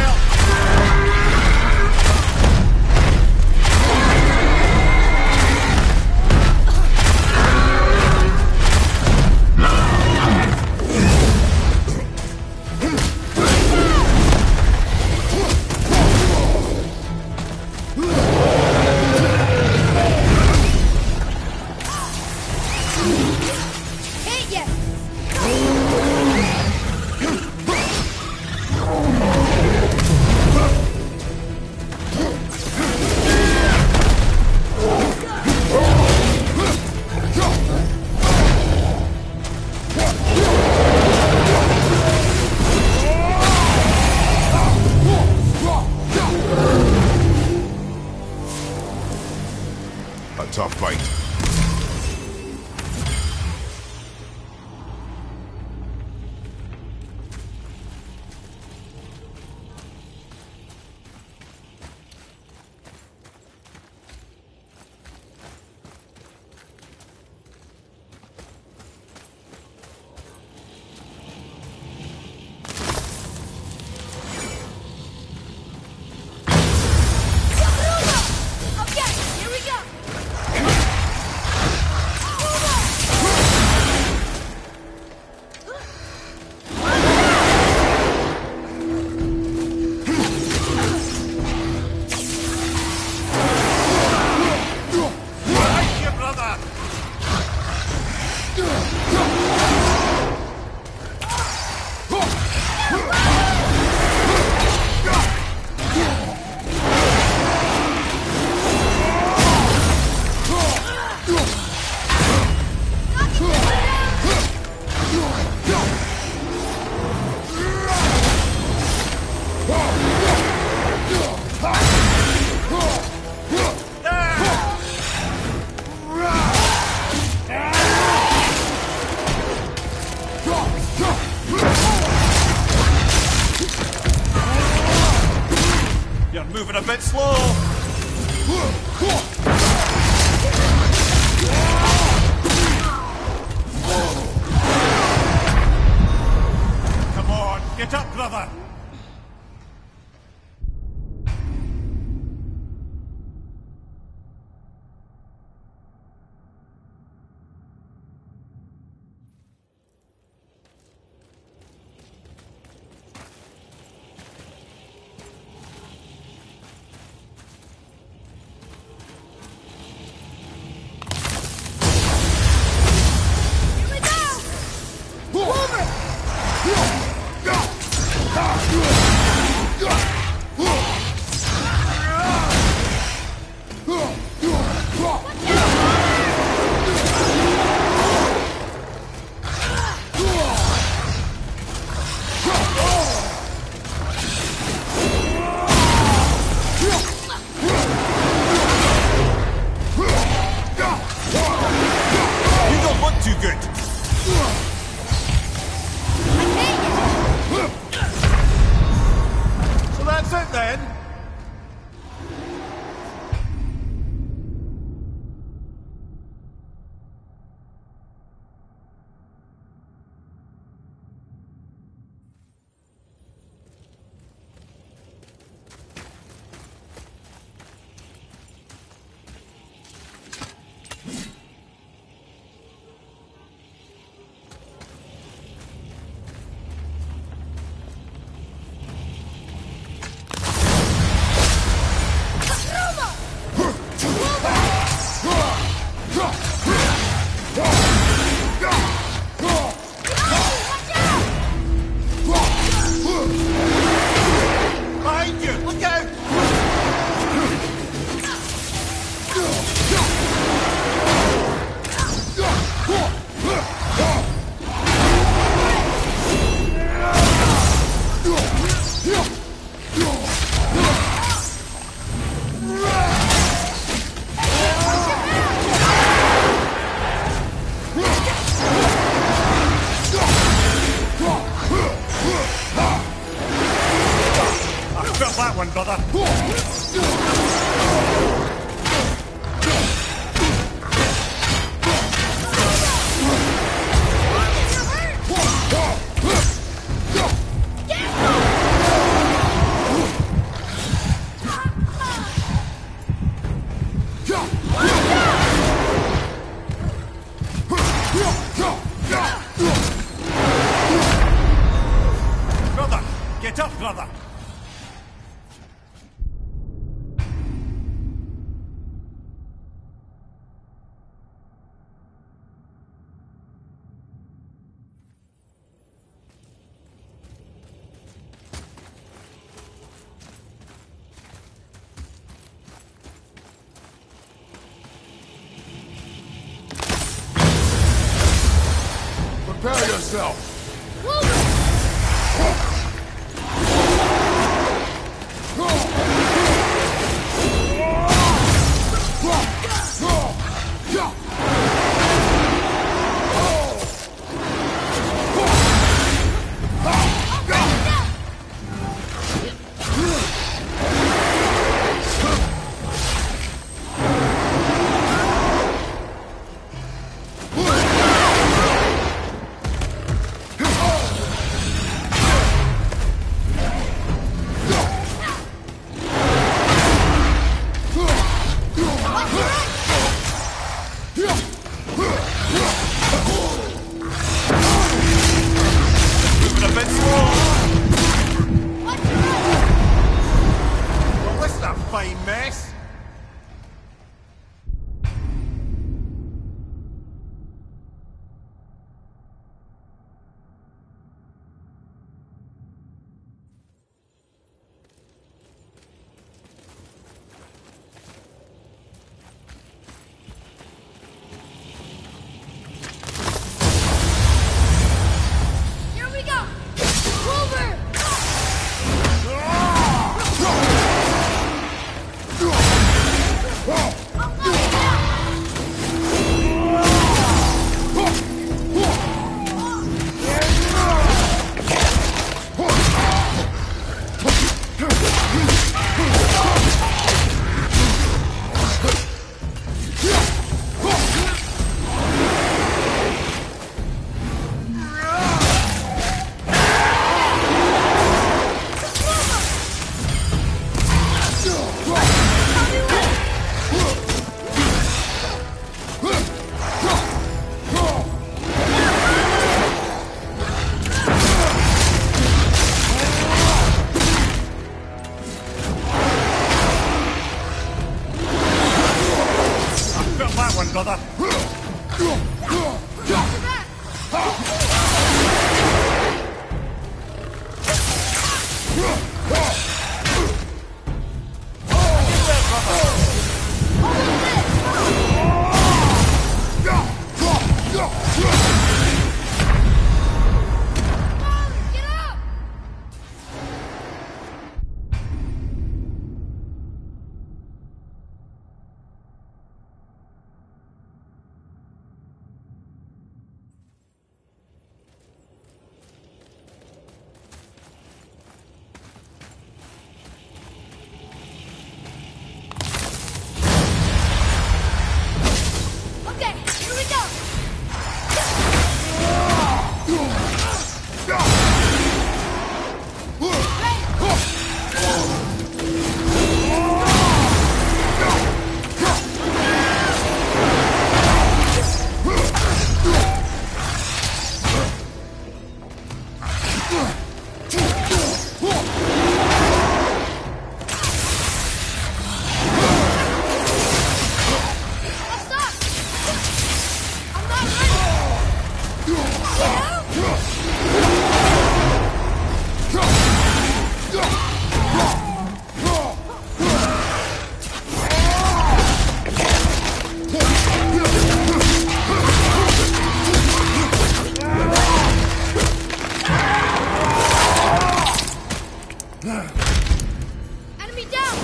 moving a bit slow. Come on, get up, brother. Prepare yourself! Enemy down!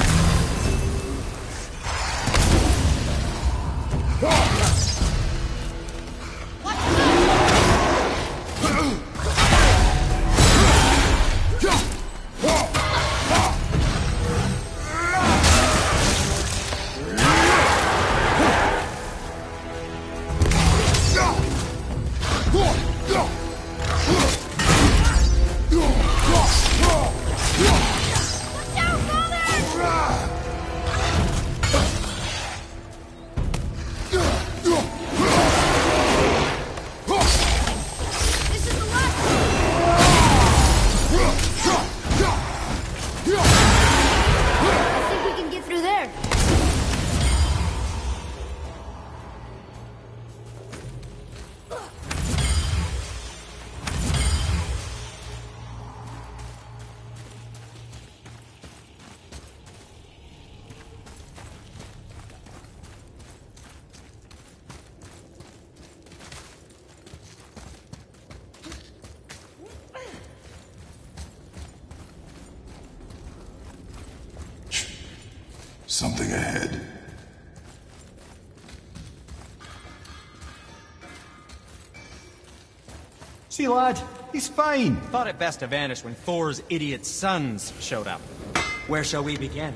Something ahead. See, lad, he's fine. Thought it best to vanish when Thor's idiot sons showed up. Where shall we begin?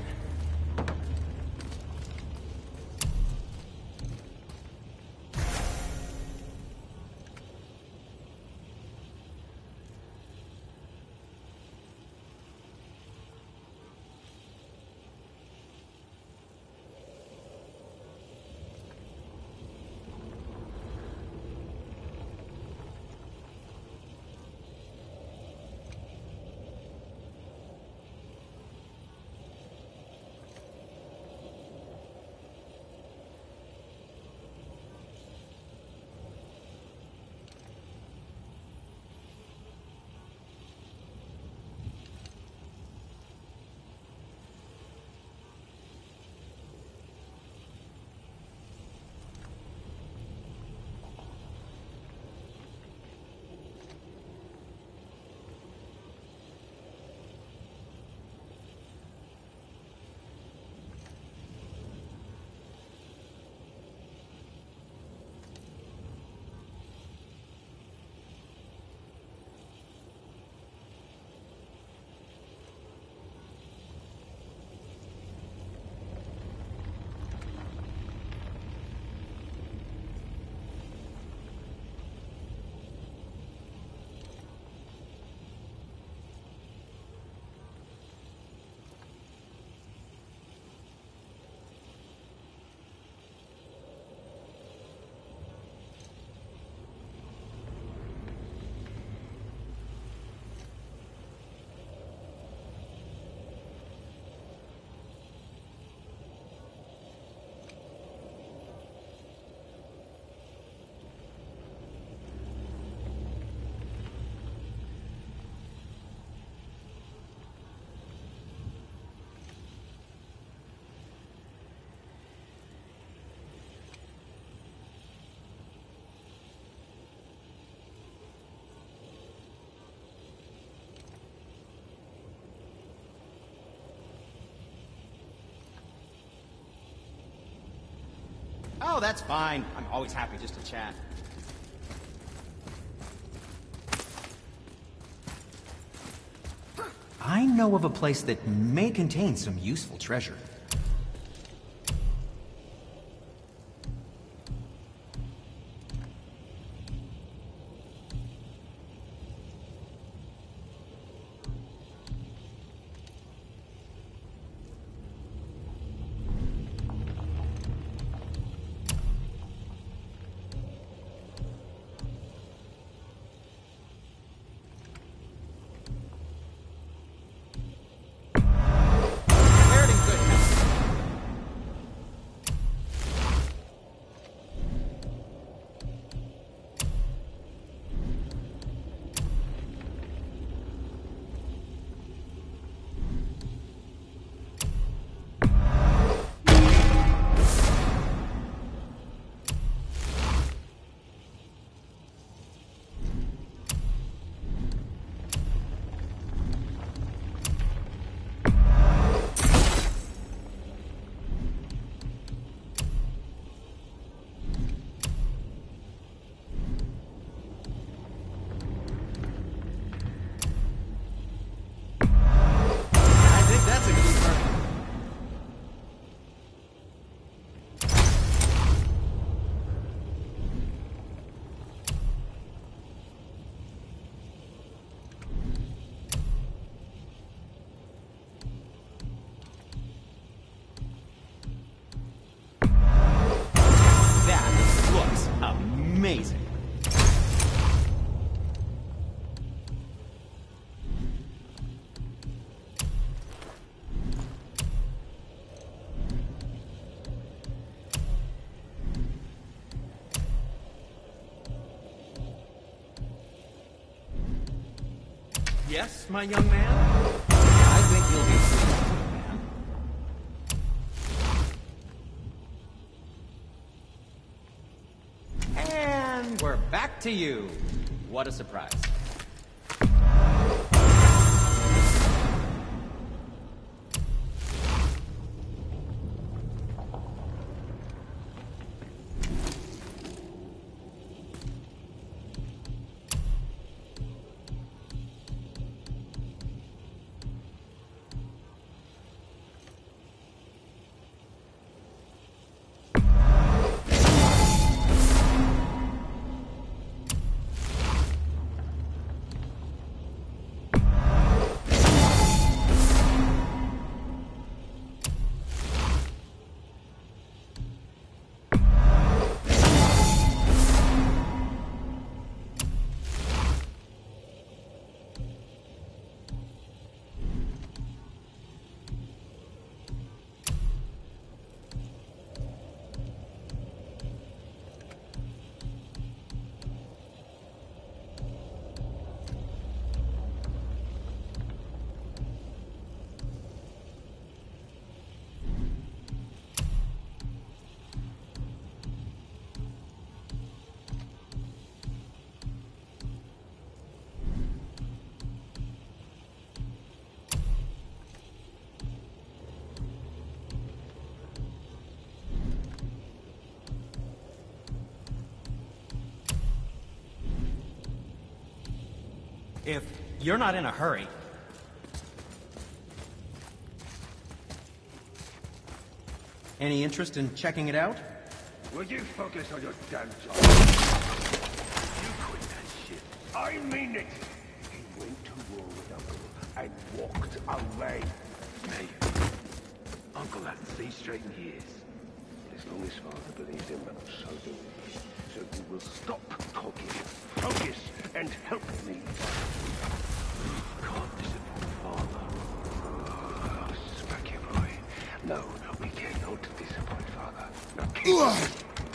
Oh, that's fine. I'm always happy just to chat. I know of a place that may contain some useful treasure. Yes, my young man? I think you'll be pleased, young man. And we're back to you. What a surprise. If you're not in a hurry... Any interest in checking it out? Will you focus on your damn job? You quit that shit. I mean it. He went to war with Uncle and walked away. Me. Uncle hasn't seen straight in years. As long as Father believes him, so do we. So we will stop talking, focus, and help me. We can't disappoint Father. Oh, smack you, boy. No, we cannot disappoint Father. Now keep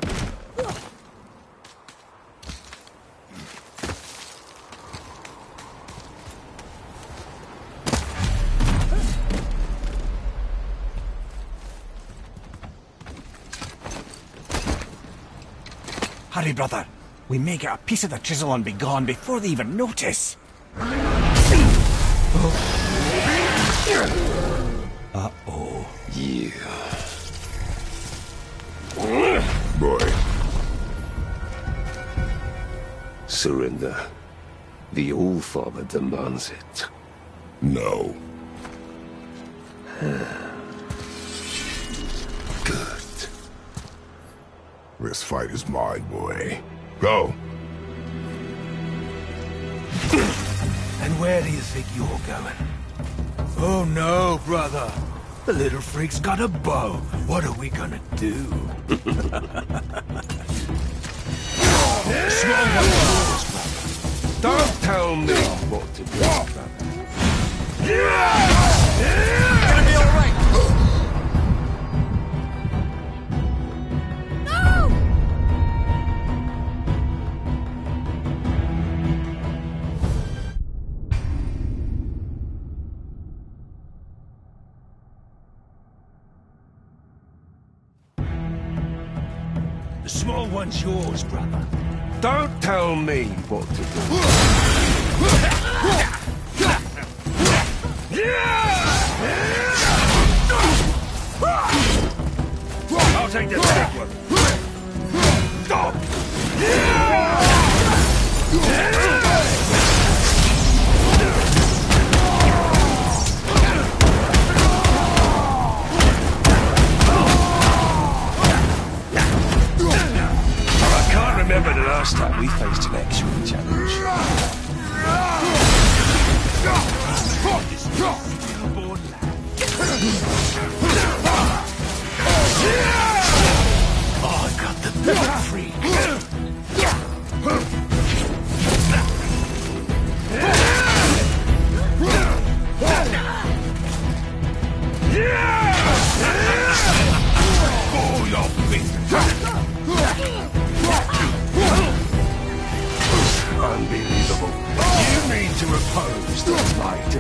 Hurry, brother. We may get a piece of the chisel and be gone before they even notice. Uh-oh. Yeah. Boy. Surrender. The All-Father demands it. No. Good. This fight is mine, boy. Go. And where do you think you're going? Oh no, brother. The little freak's got a bow. What are we gonna do? Strong yours, brother. Don't tell me what to do, brother. It's gonna be all right. The small one's yours, brother. Don't tell me what to do. I'll take this big one. Stop! I can't remember the last time we faced an actual challenge.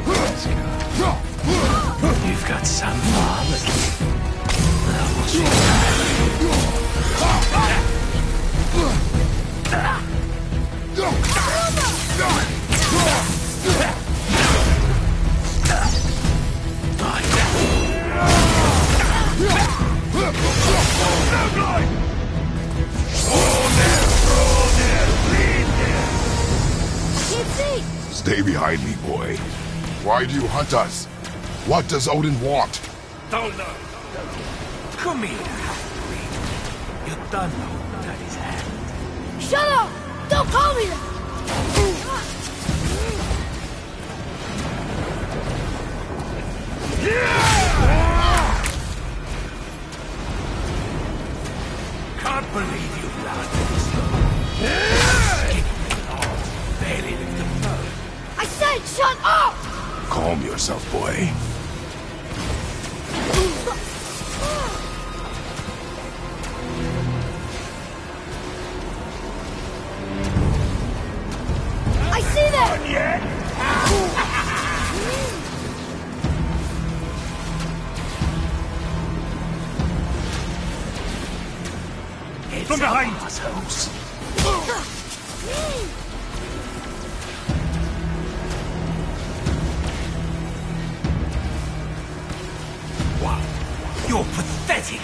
You've got some marvelous. Now we'll see that. Stay behind me, boy. Why do you hunt us? What does Odin want? Don't know. Come here, half-breed. You done know that his hand. Shut up! Don't call me that! Can't believe you've lasted this long. Barely lift the boat. I said shut up! Calm yourself, boy. I see them! From behind us, house. Wow, you're pathetic.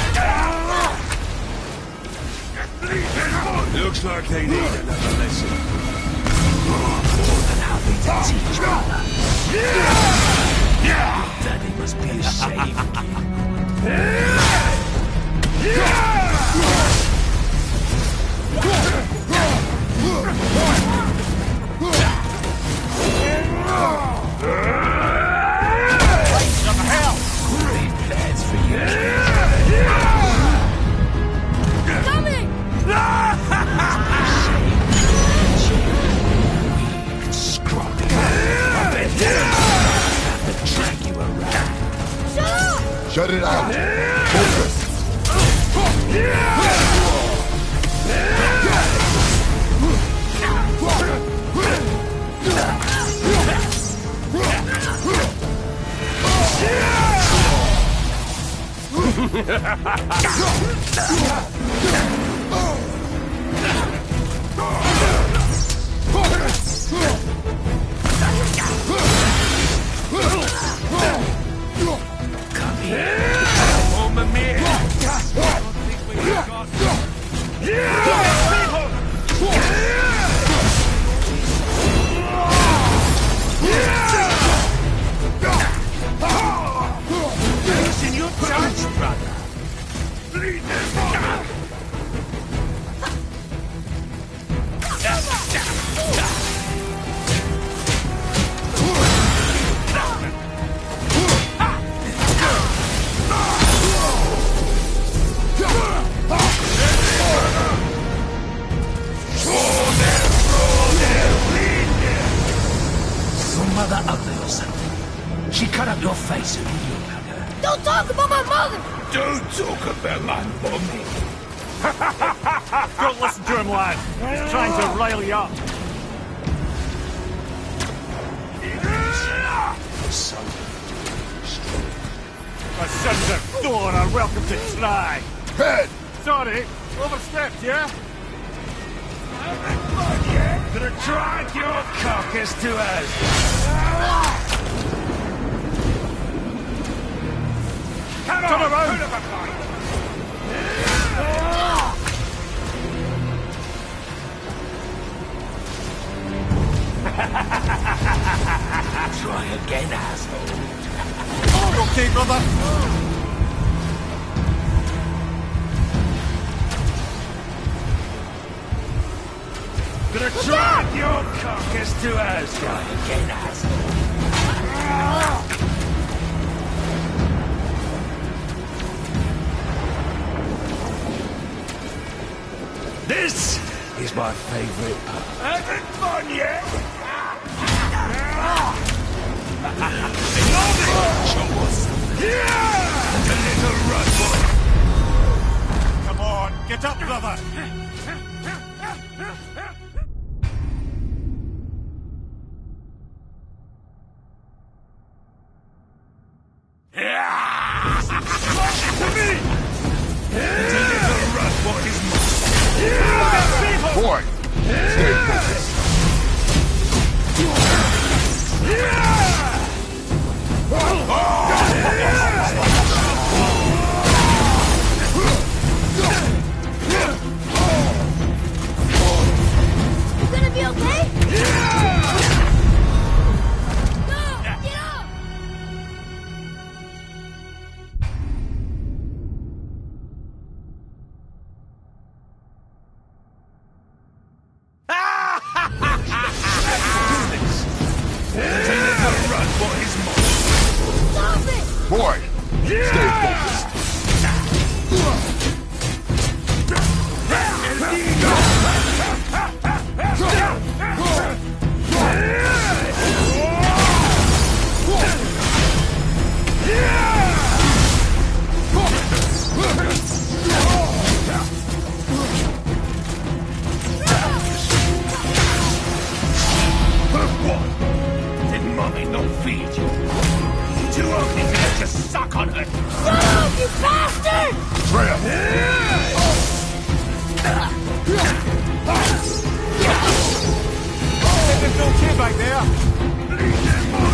Looks like they need another lesson. More than happy to teach, brother. Daddy must be ashamed of you. Great plans for you. Coming! Weak, scrawny. I bet have to drag you around. Shut up! Shut it out. Focus. Come here. Oh, my man. Losing your touch, brother. Your mother ugly or something. She cut up your face and you cut her. Don't talk about my mother! Don't talk about my mommy. Don't listen to him, lad. He's trying to rile you up. So My sons are full and are welcome to try. Head! Sorry, overstepped, yeah? gonna drag your carcass to us. Come on, Come around. put up a fight. Try again, asshole. Okay, brother. Gonna drag your carcass to us. Try again, asshole. This is my favorite part. Having fun yet? Show us. Yeah! The little run boy. Come on, get up, brother. Stay focused. You gonna be okay? No! Get up! Stop it! Boy, stay focused. Did mommy not feed you? Too ugly to let you suck on her. No, you bastard! Freya! There's no kid back there.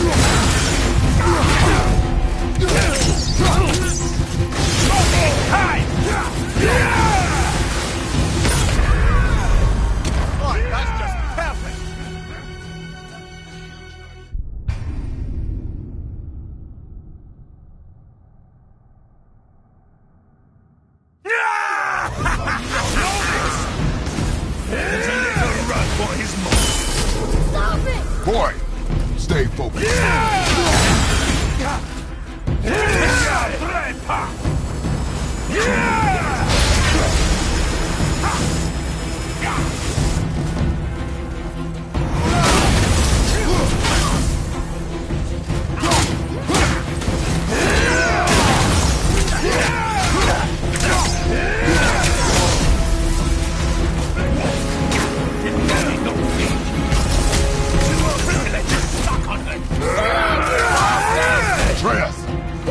Right, that's just perfect. There's a little run for his mom. Stop it! Boy, stay focused. Freya!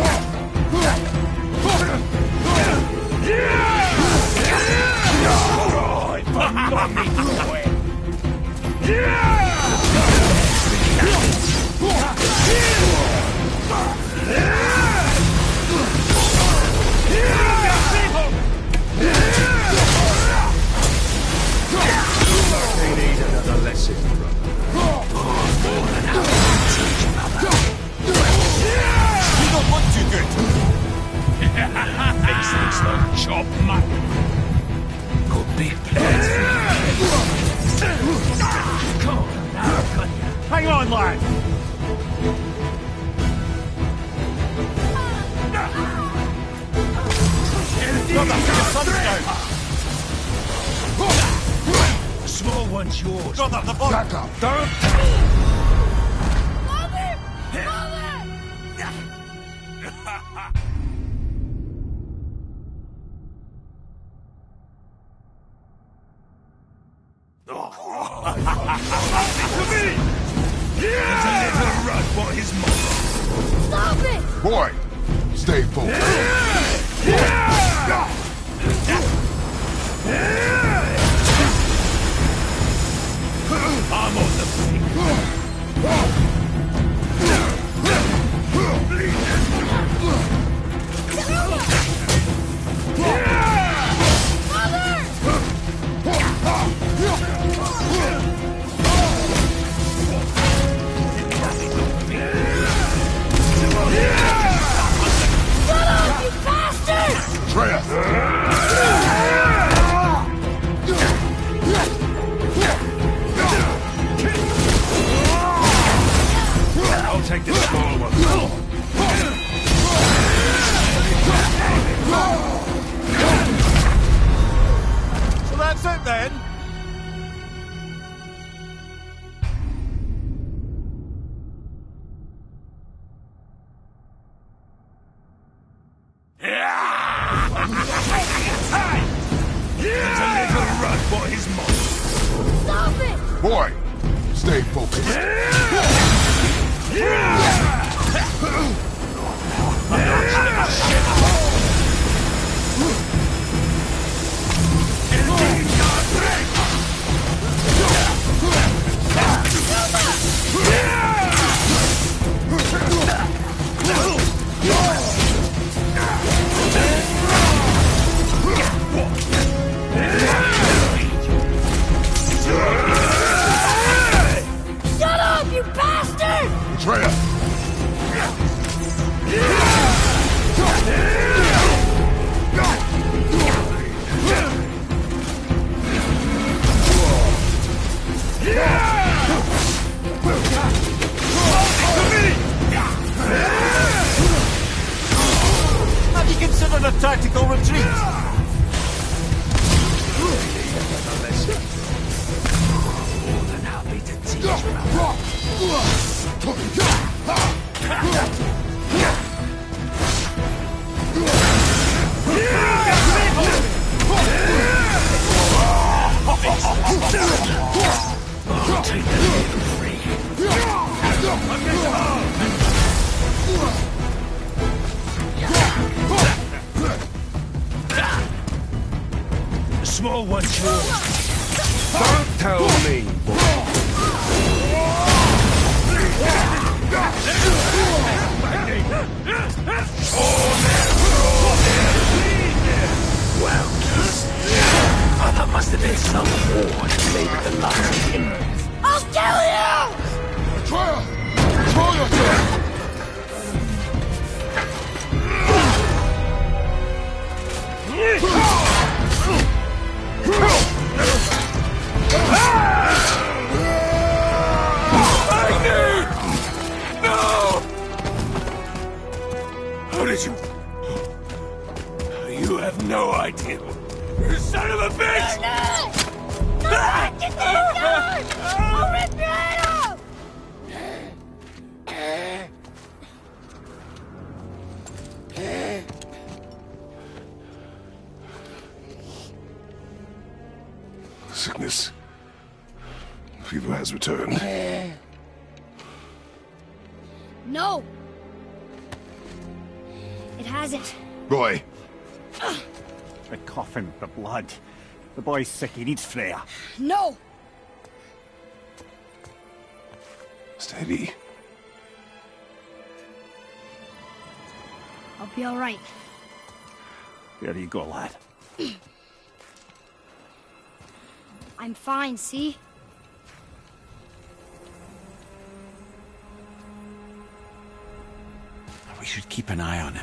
They need another lesson, brother. More than how to teach another. You don't look too good. These things like chop mutton. Could be plans for you. Come on, now, can you? Hang on, lad. Brother, your son's down. The small one's yours. Brother, the boy. Back up! Don't. Mother! Mother! There's a little run for his mother. Stop it! Boy, stay focused. I'm on the I'll take the small one. So that's it then. There's a little run for his mom. Stop it! Boy, stay focused. Have you considered a tactical retreat? More than happy to teach, brother. I'll take that little freak. The small one's yours. Don't tell me, well, oh, that must have been some horde who laid the last timbers. I'll kill you! Betrayer! Control yourself! How did you... You have no idea. You son of a bitch! No! No! Get this gun! I'll rip your head off! Sickness. Fever has returned. No! It hasn't. Roy. A coughing for blood. The boy's sick, he needs Freya. No! Steady. I'll be alright. There you go, lad. I'm fine, see? We should keep an eye on him.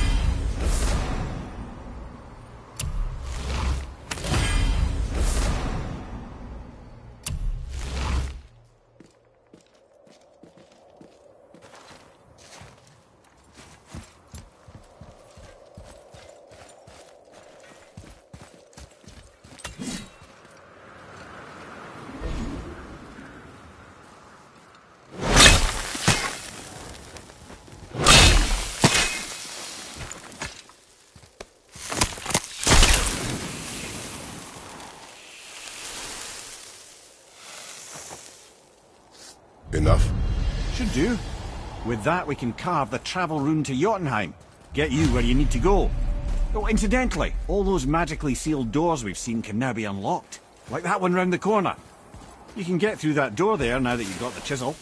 Enough? Should do. With that, we can carve the travel rune to Jotunheim. Get you where you need to go. Oh, incidentally, all those magically sealed doors we've seen can now be unlocked. Like that one round the corner. You can get through that door there now that you've got the chisel.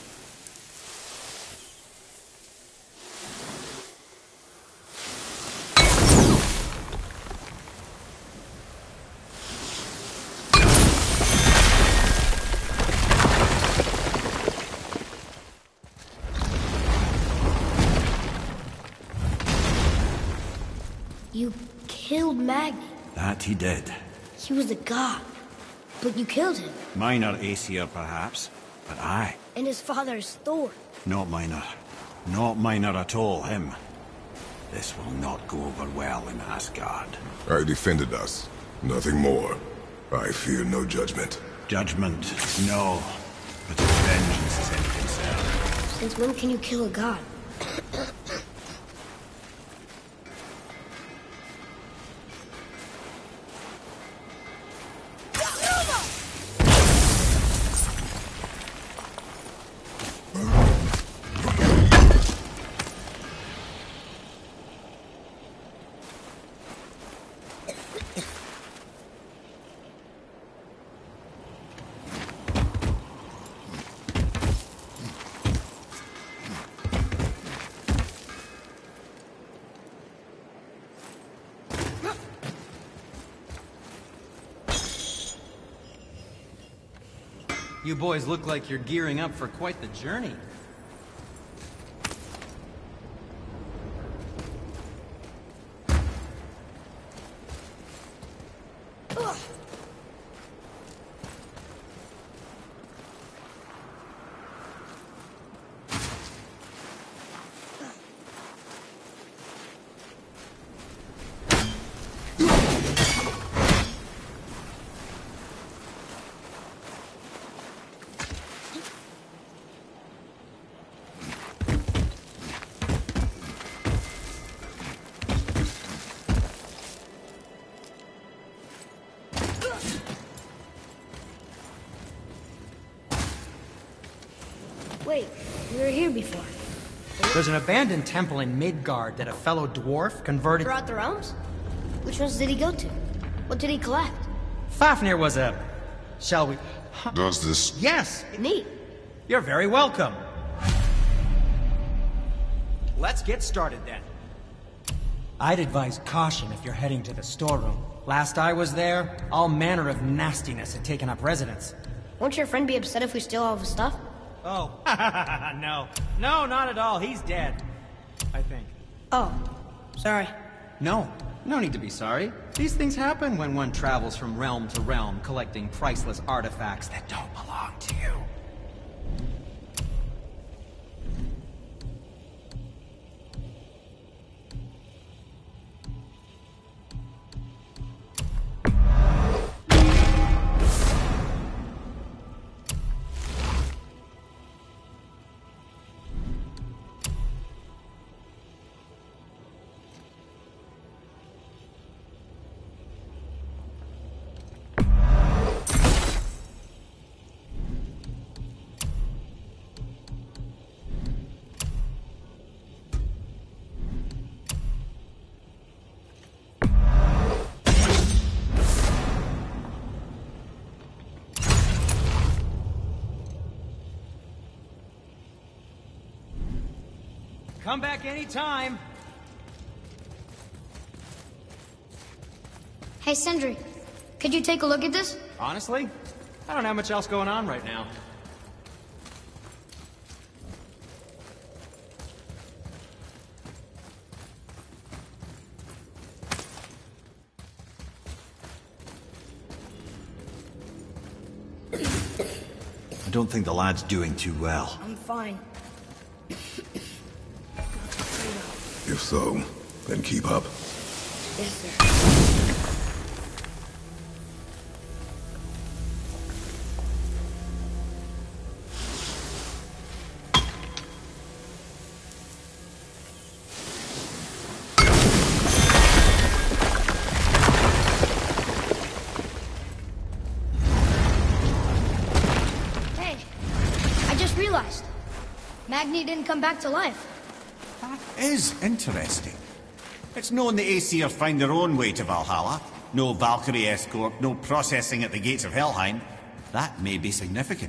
You killed Magni. That he did. He was a god. But you killed him. Minor Aesir, perhaps. But I. And his father's Thor. Not minor. Not minor at all, him. This will not go over well in Asgard. I defended us. Nothing more. I fear no judgment. Judgment, no. But if vengeance is any concern. Since when can you kill a god? You boys look like you're gearing up for quite the journey. here before. There's an abandoned temple in Midgard that a fellow dwarf converted... Throughout the realms? Which ones did he go to? What did he collect? Fafnir was a... Shall we... Does this... Yes! Neat. You're very welcome. Let's get started then. I'd advise caution if you're heading to the storeroom. Last I was there, all manner of nastiness had taken up residence. Won't your friend be upset if we steal all of his stuff? Oh, no. No, not at all. He's dead. I think. Oh, sorry. No, no need to be sorry. These things happen when one travels from realm to realm, collecting priceless artifacts that don't belong to you. Come back anytime. Hey, Sindri, could you take a look at this? Honestly, I don't have much else going on right now. I don't think the lad's doing too well. I'm fine. If so, then keep up. Yes, sir. Hey, I just realized. Magni didn't come back to life. That is interesting. It's known the Aesir find their own way to Valhalla. No Valkyrie escort, no processing at the gates of Helheim. That may be significant.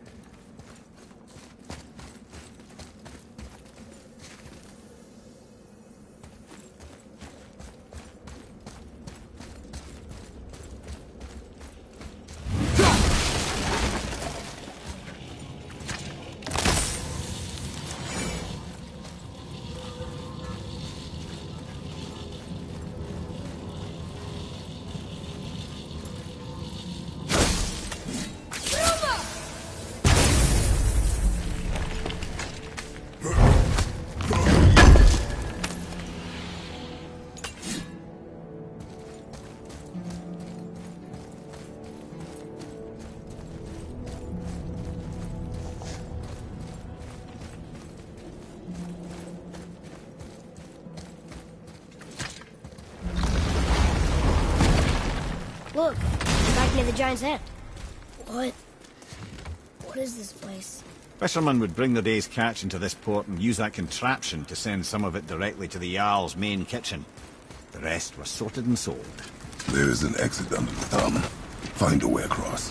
Look, back near the giant's hand. What? What is this place? Fishermen would bring their day's catch into this port and use that contraption to send some of it directly to the Jarl's main kitchen. The rest was sorted and sold. There is an exit under the thumb. Find a way across.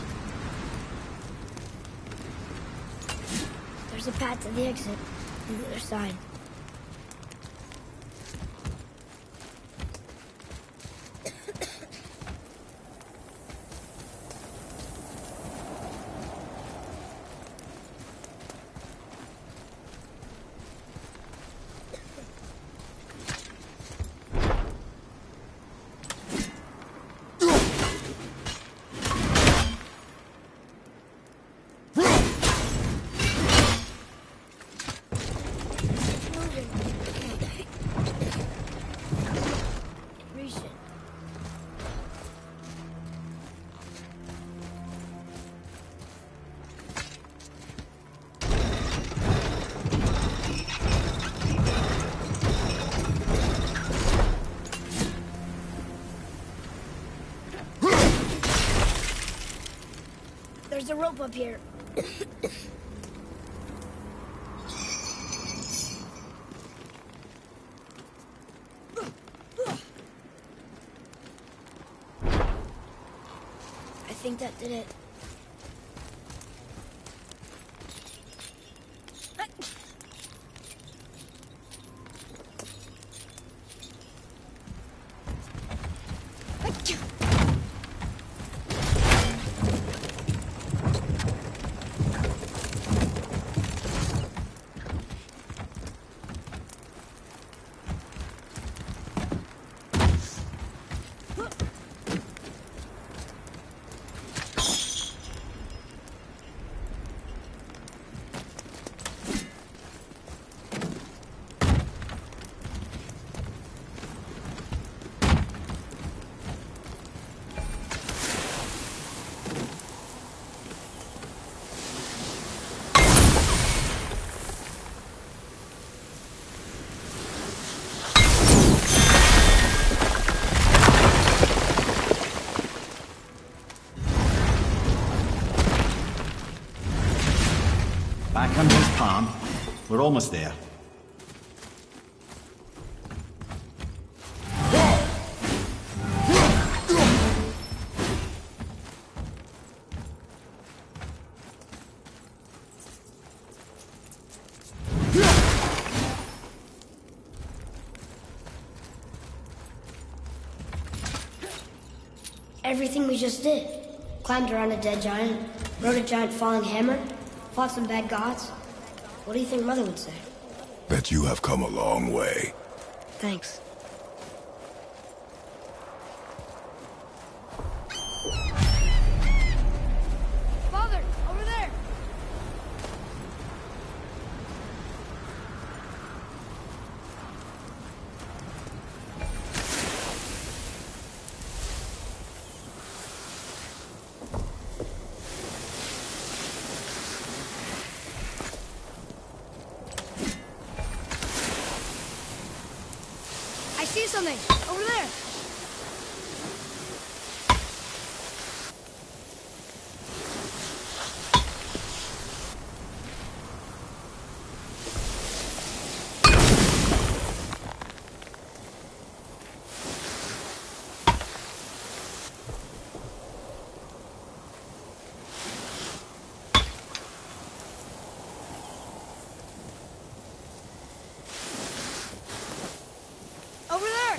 There's a path to the exit on the other side. There's a rope up here. think that did it? Back under his palm. We're almost there. Everything we just did. Climbed around a dead giant, rode a giant falling hammer, fought some bad gods. What do you think Mother would say? Bet you have come a long way. Thanks. Father, over there! I see something! Over there! Over there!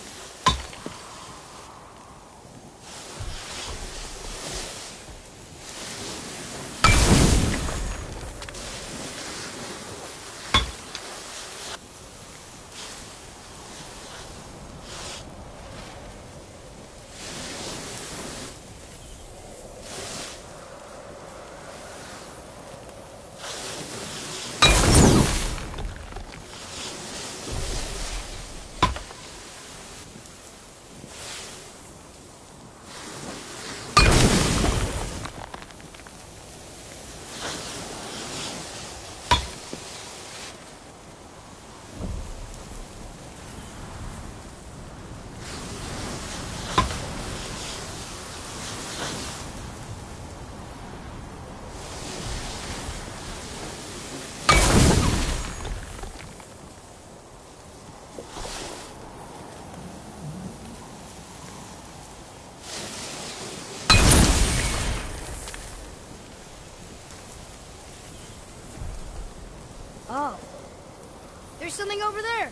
Oh. There's something over there!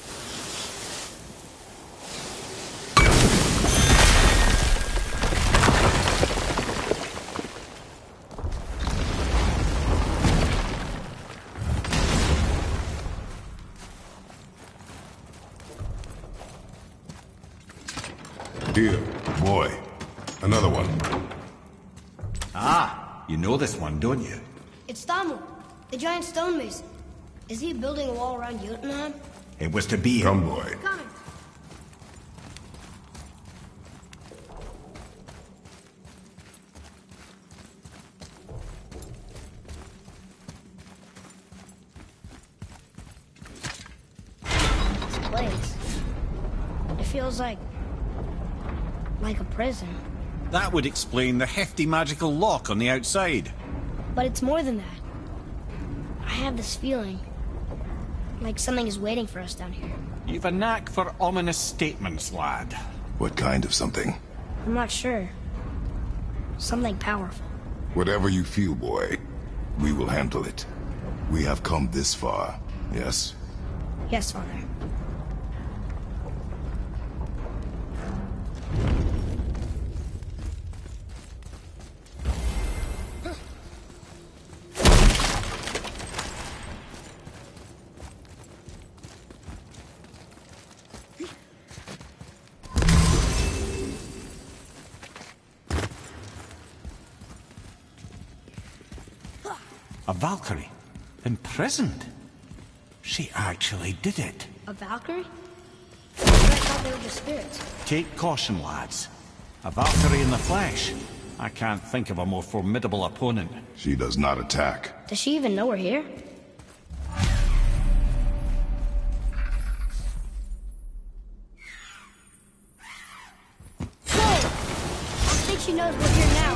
Here, boy. Another one. Ah, you know this one, don't you? It's Thamu, the giant stonemason. Is he building a wall around Jotunheim? It was to be Come, him. boy. Coming. This place. It feels like... like a prison. That would explain the hefty magical lock on the outside. But it's more than that. I have this feeling like something is waiting for us down here. You've a knack for ominous statements, lad. What kind of something? I'm not sure. Something powerful. Whatever you feel, boy, we will handle it. We have come this far, yes? Yes, Father. A Valkyrie? Imprisoned? She actually did it. A Valkyrie? I thought they were just spirits. Take caution, lads. A Valkyrie in the flesh. I can't think of a more formidable opponent. She does not attack. Does she even know we're here? Whoa! I think she knows we're here now.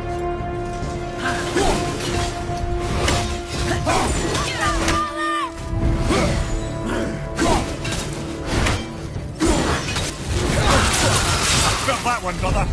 Got that one, brother.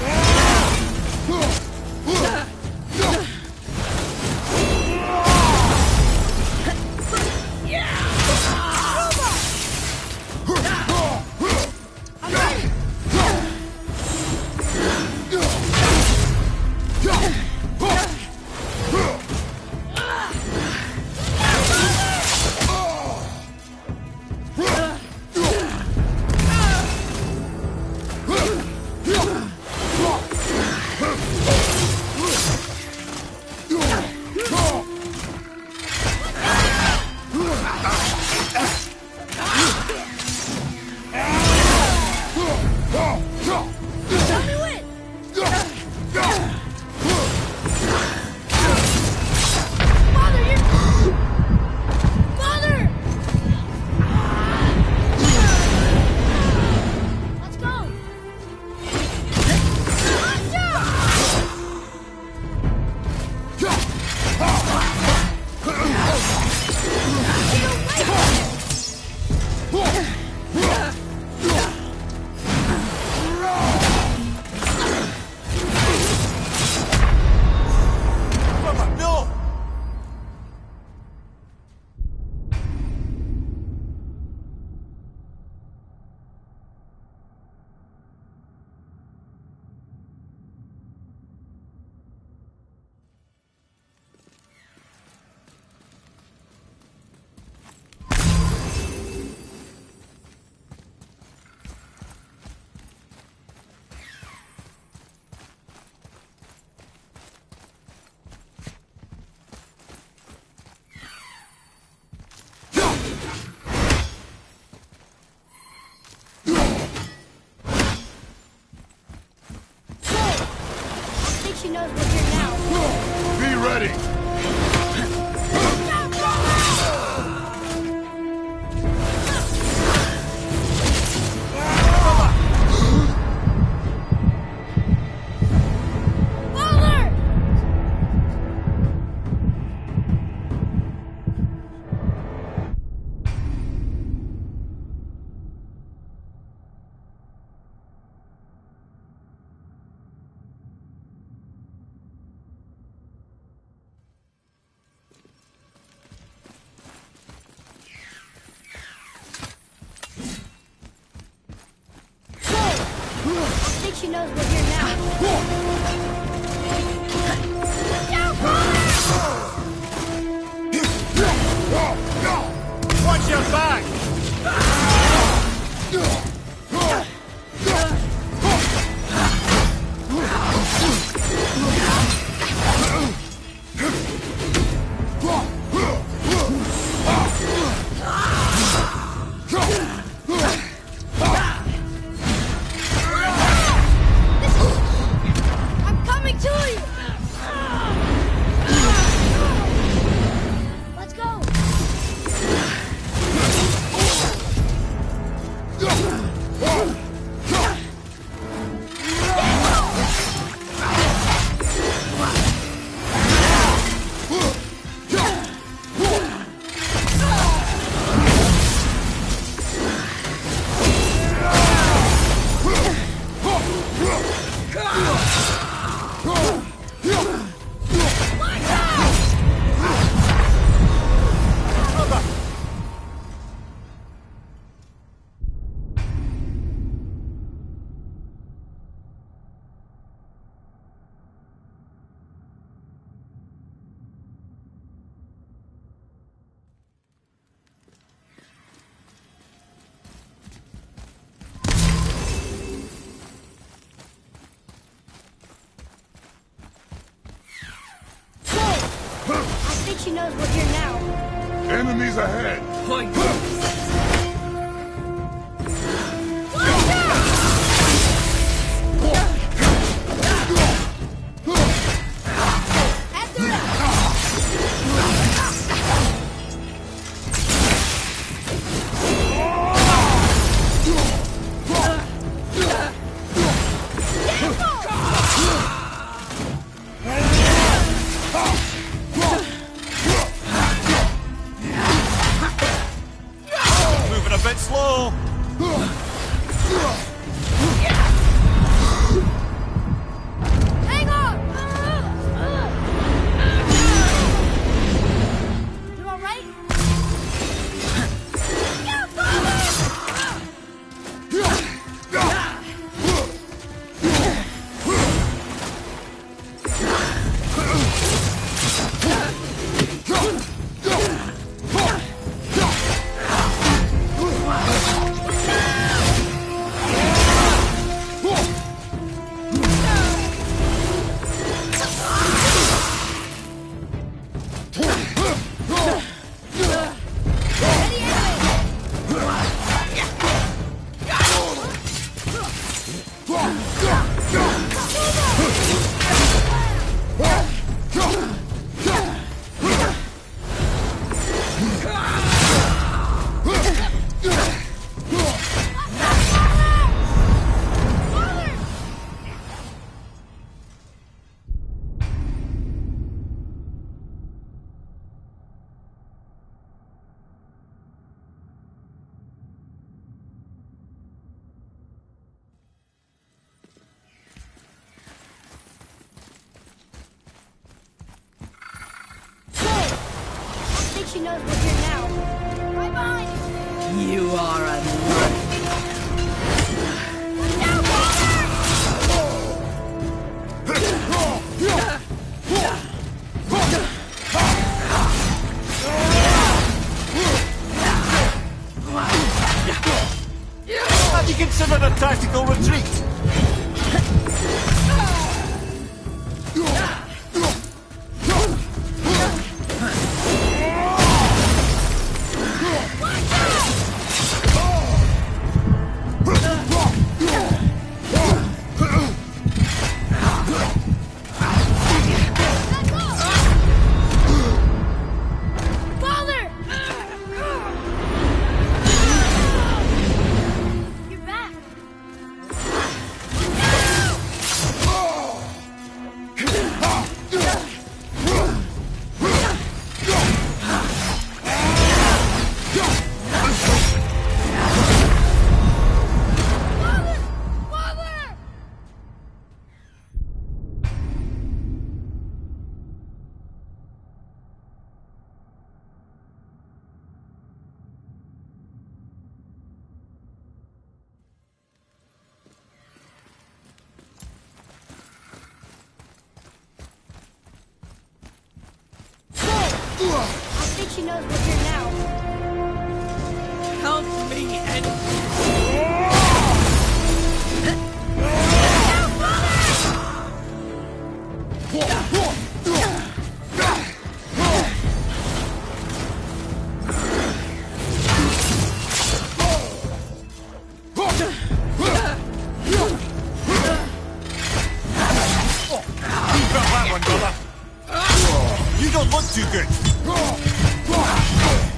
She knows we're here now. Be ready! I think she knows we're here now. Watch your back! Let's go! knows we're here now. Enemies ahead! Moving a bit slow. Hang on! You all right? Yeah, she knows we're here now. Right behind you! You are a Now, Have you considered a tactical retreat? you're back! I think she knows we're here now. Help me and... You don't look too good.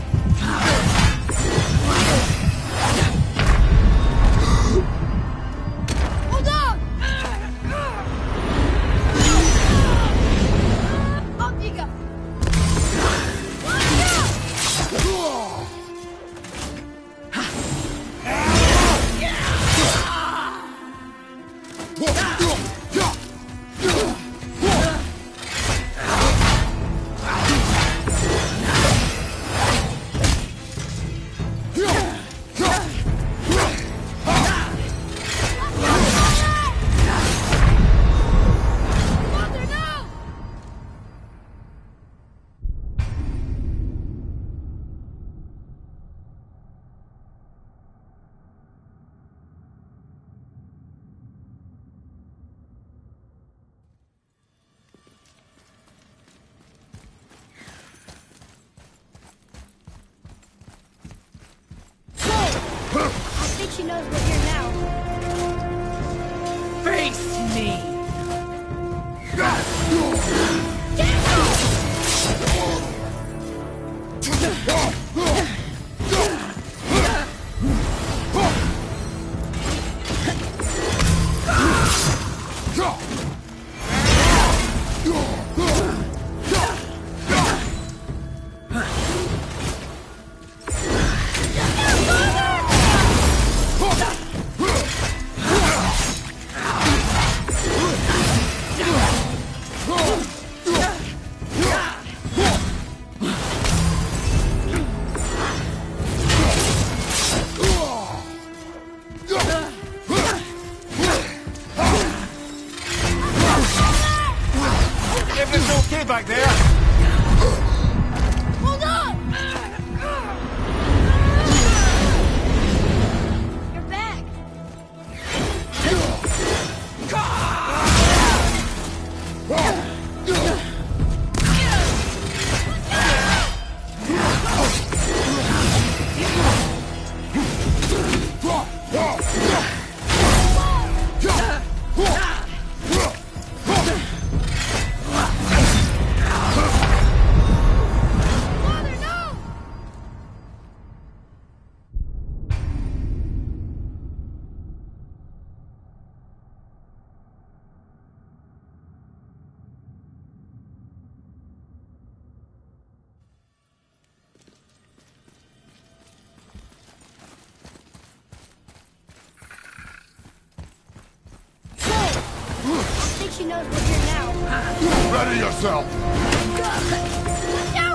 think she knows we're here now. Face me! Everything's okay back there? Hold on! You're back. I think she knows we're here now. Ready yourself! Watch out!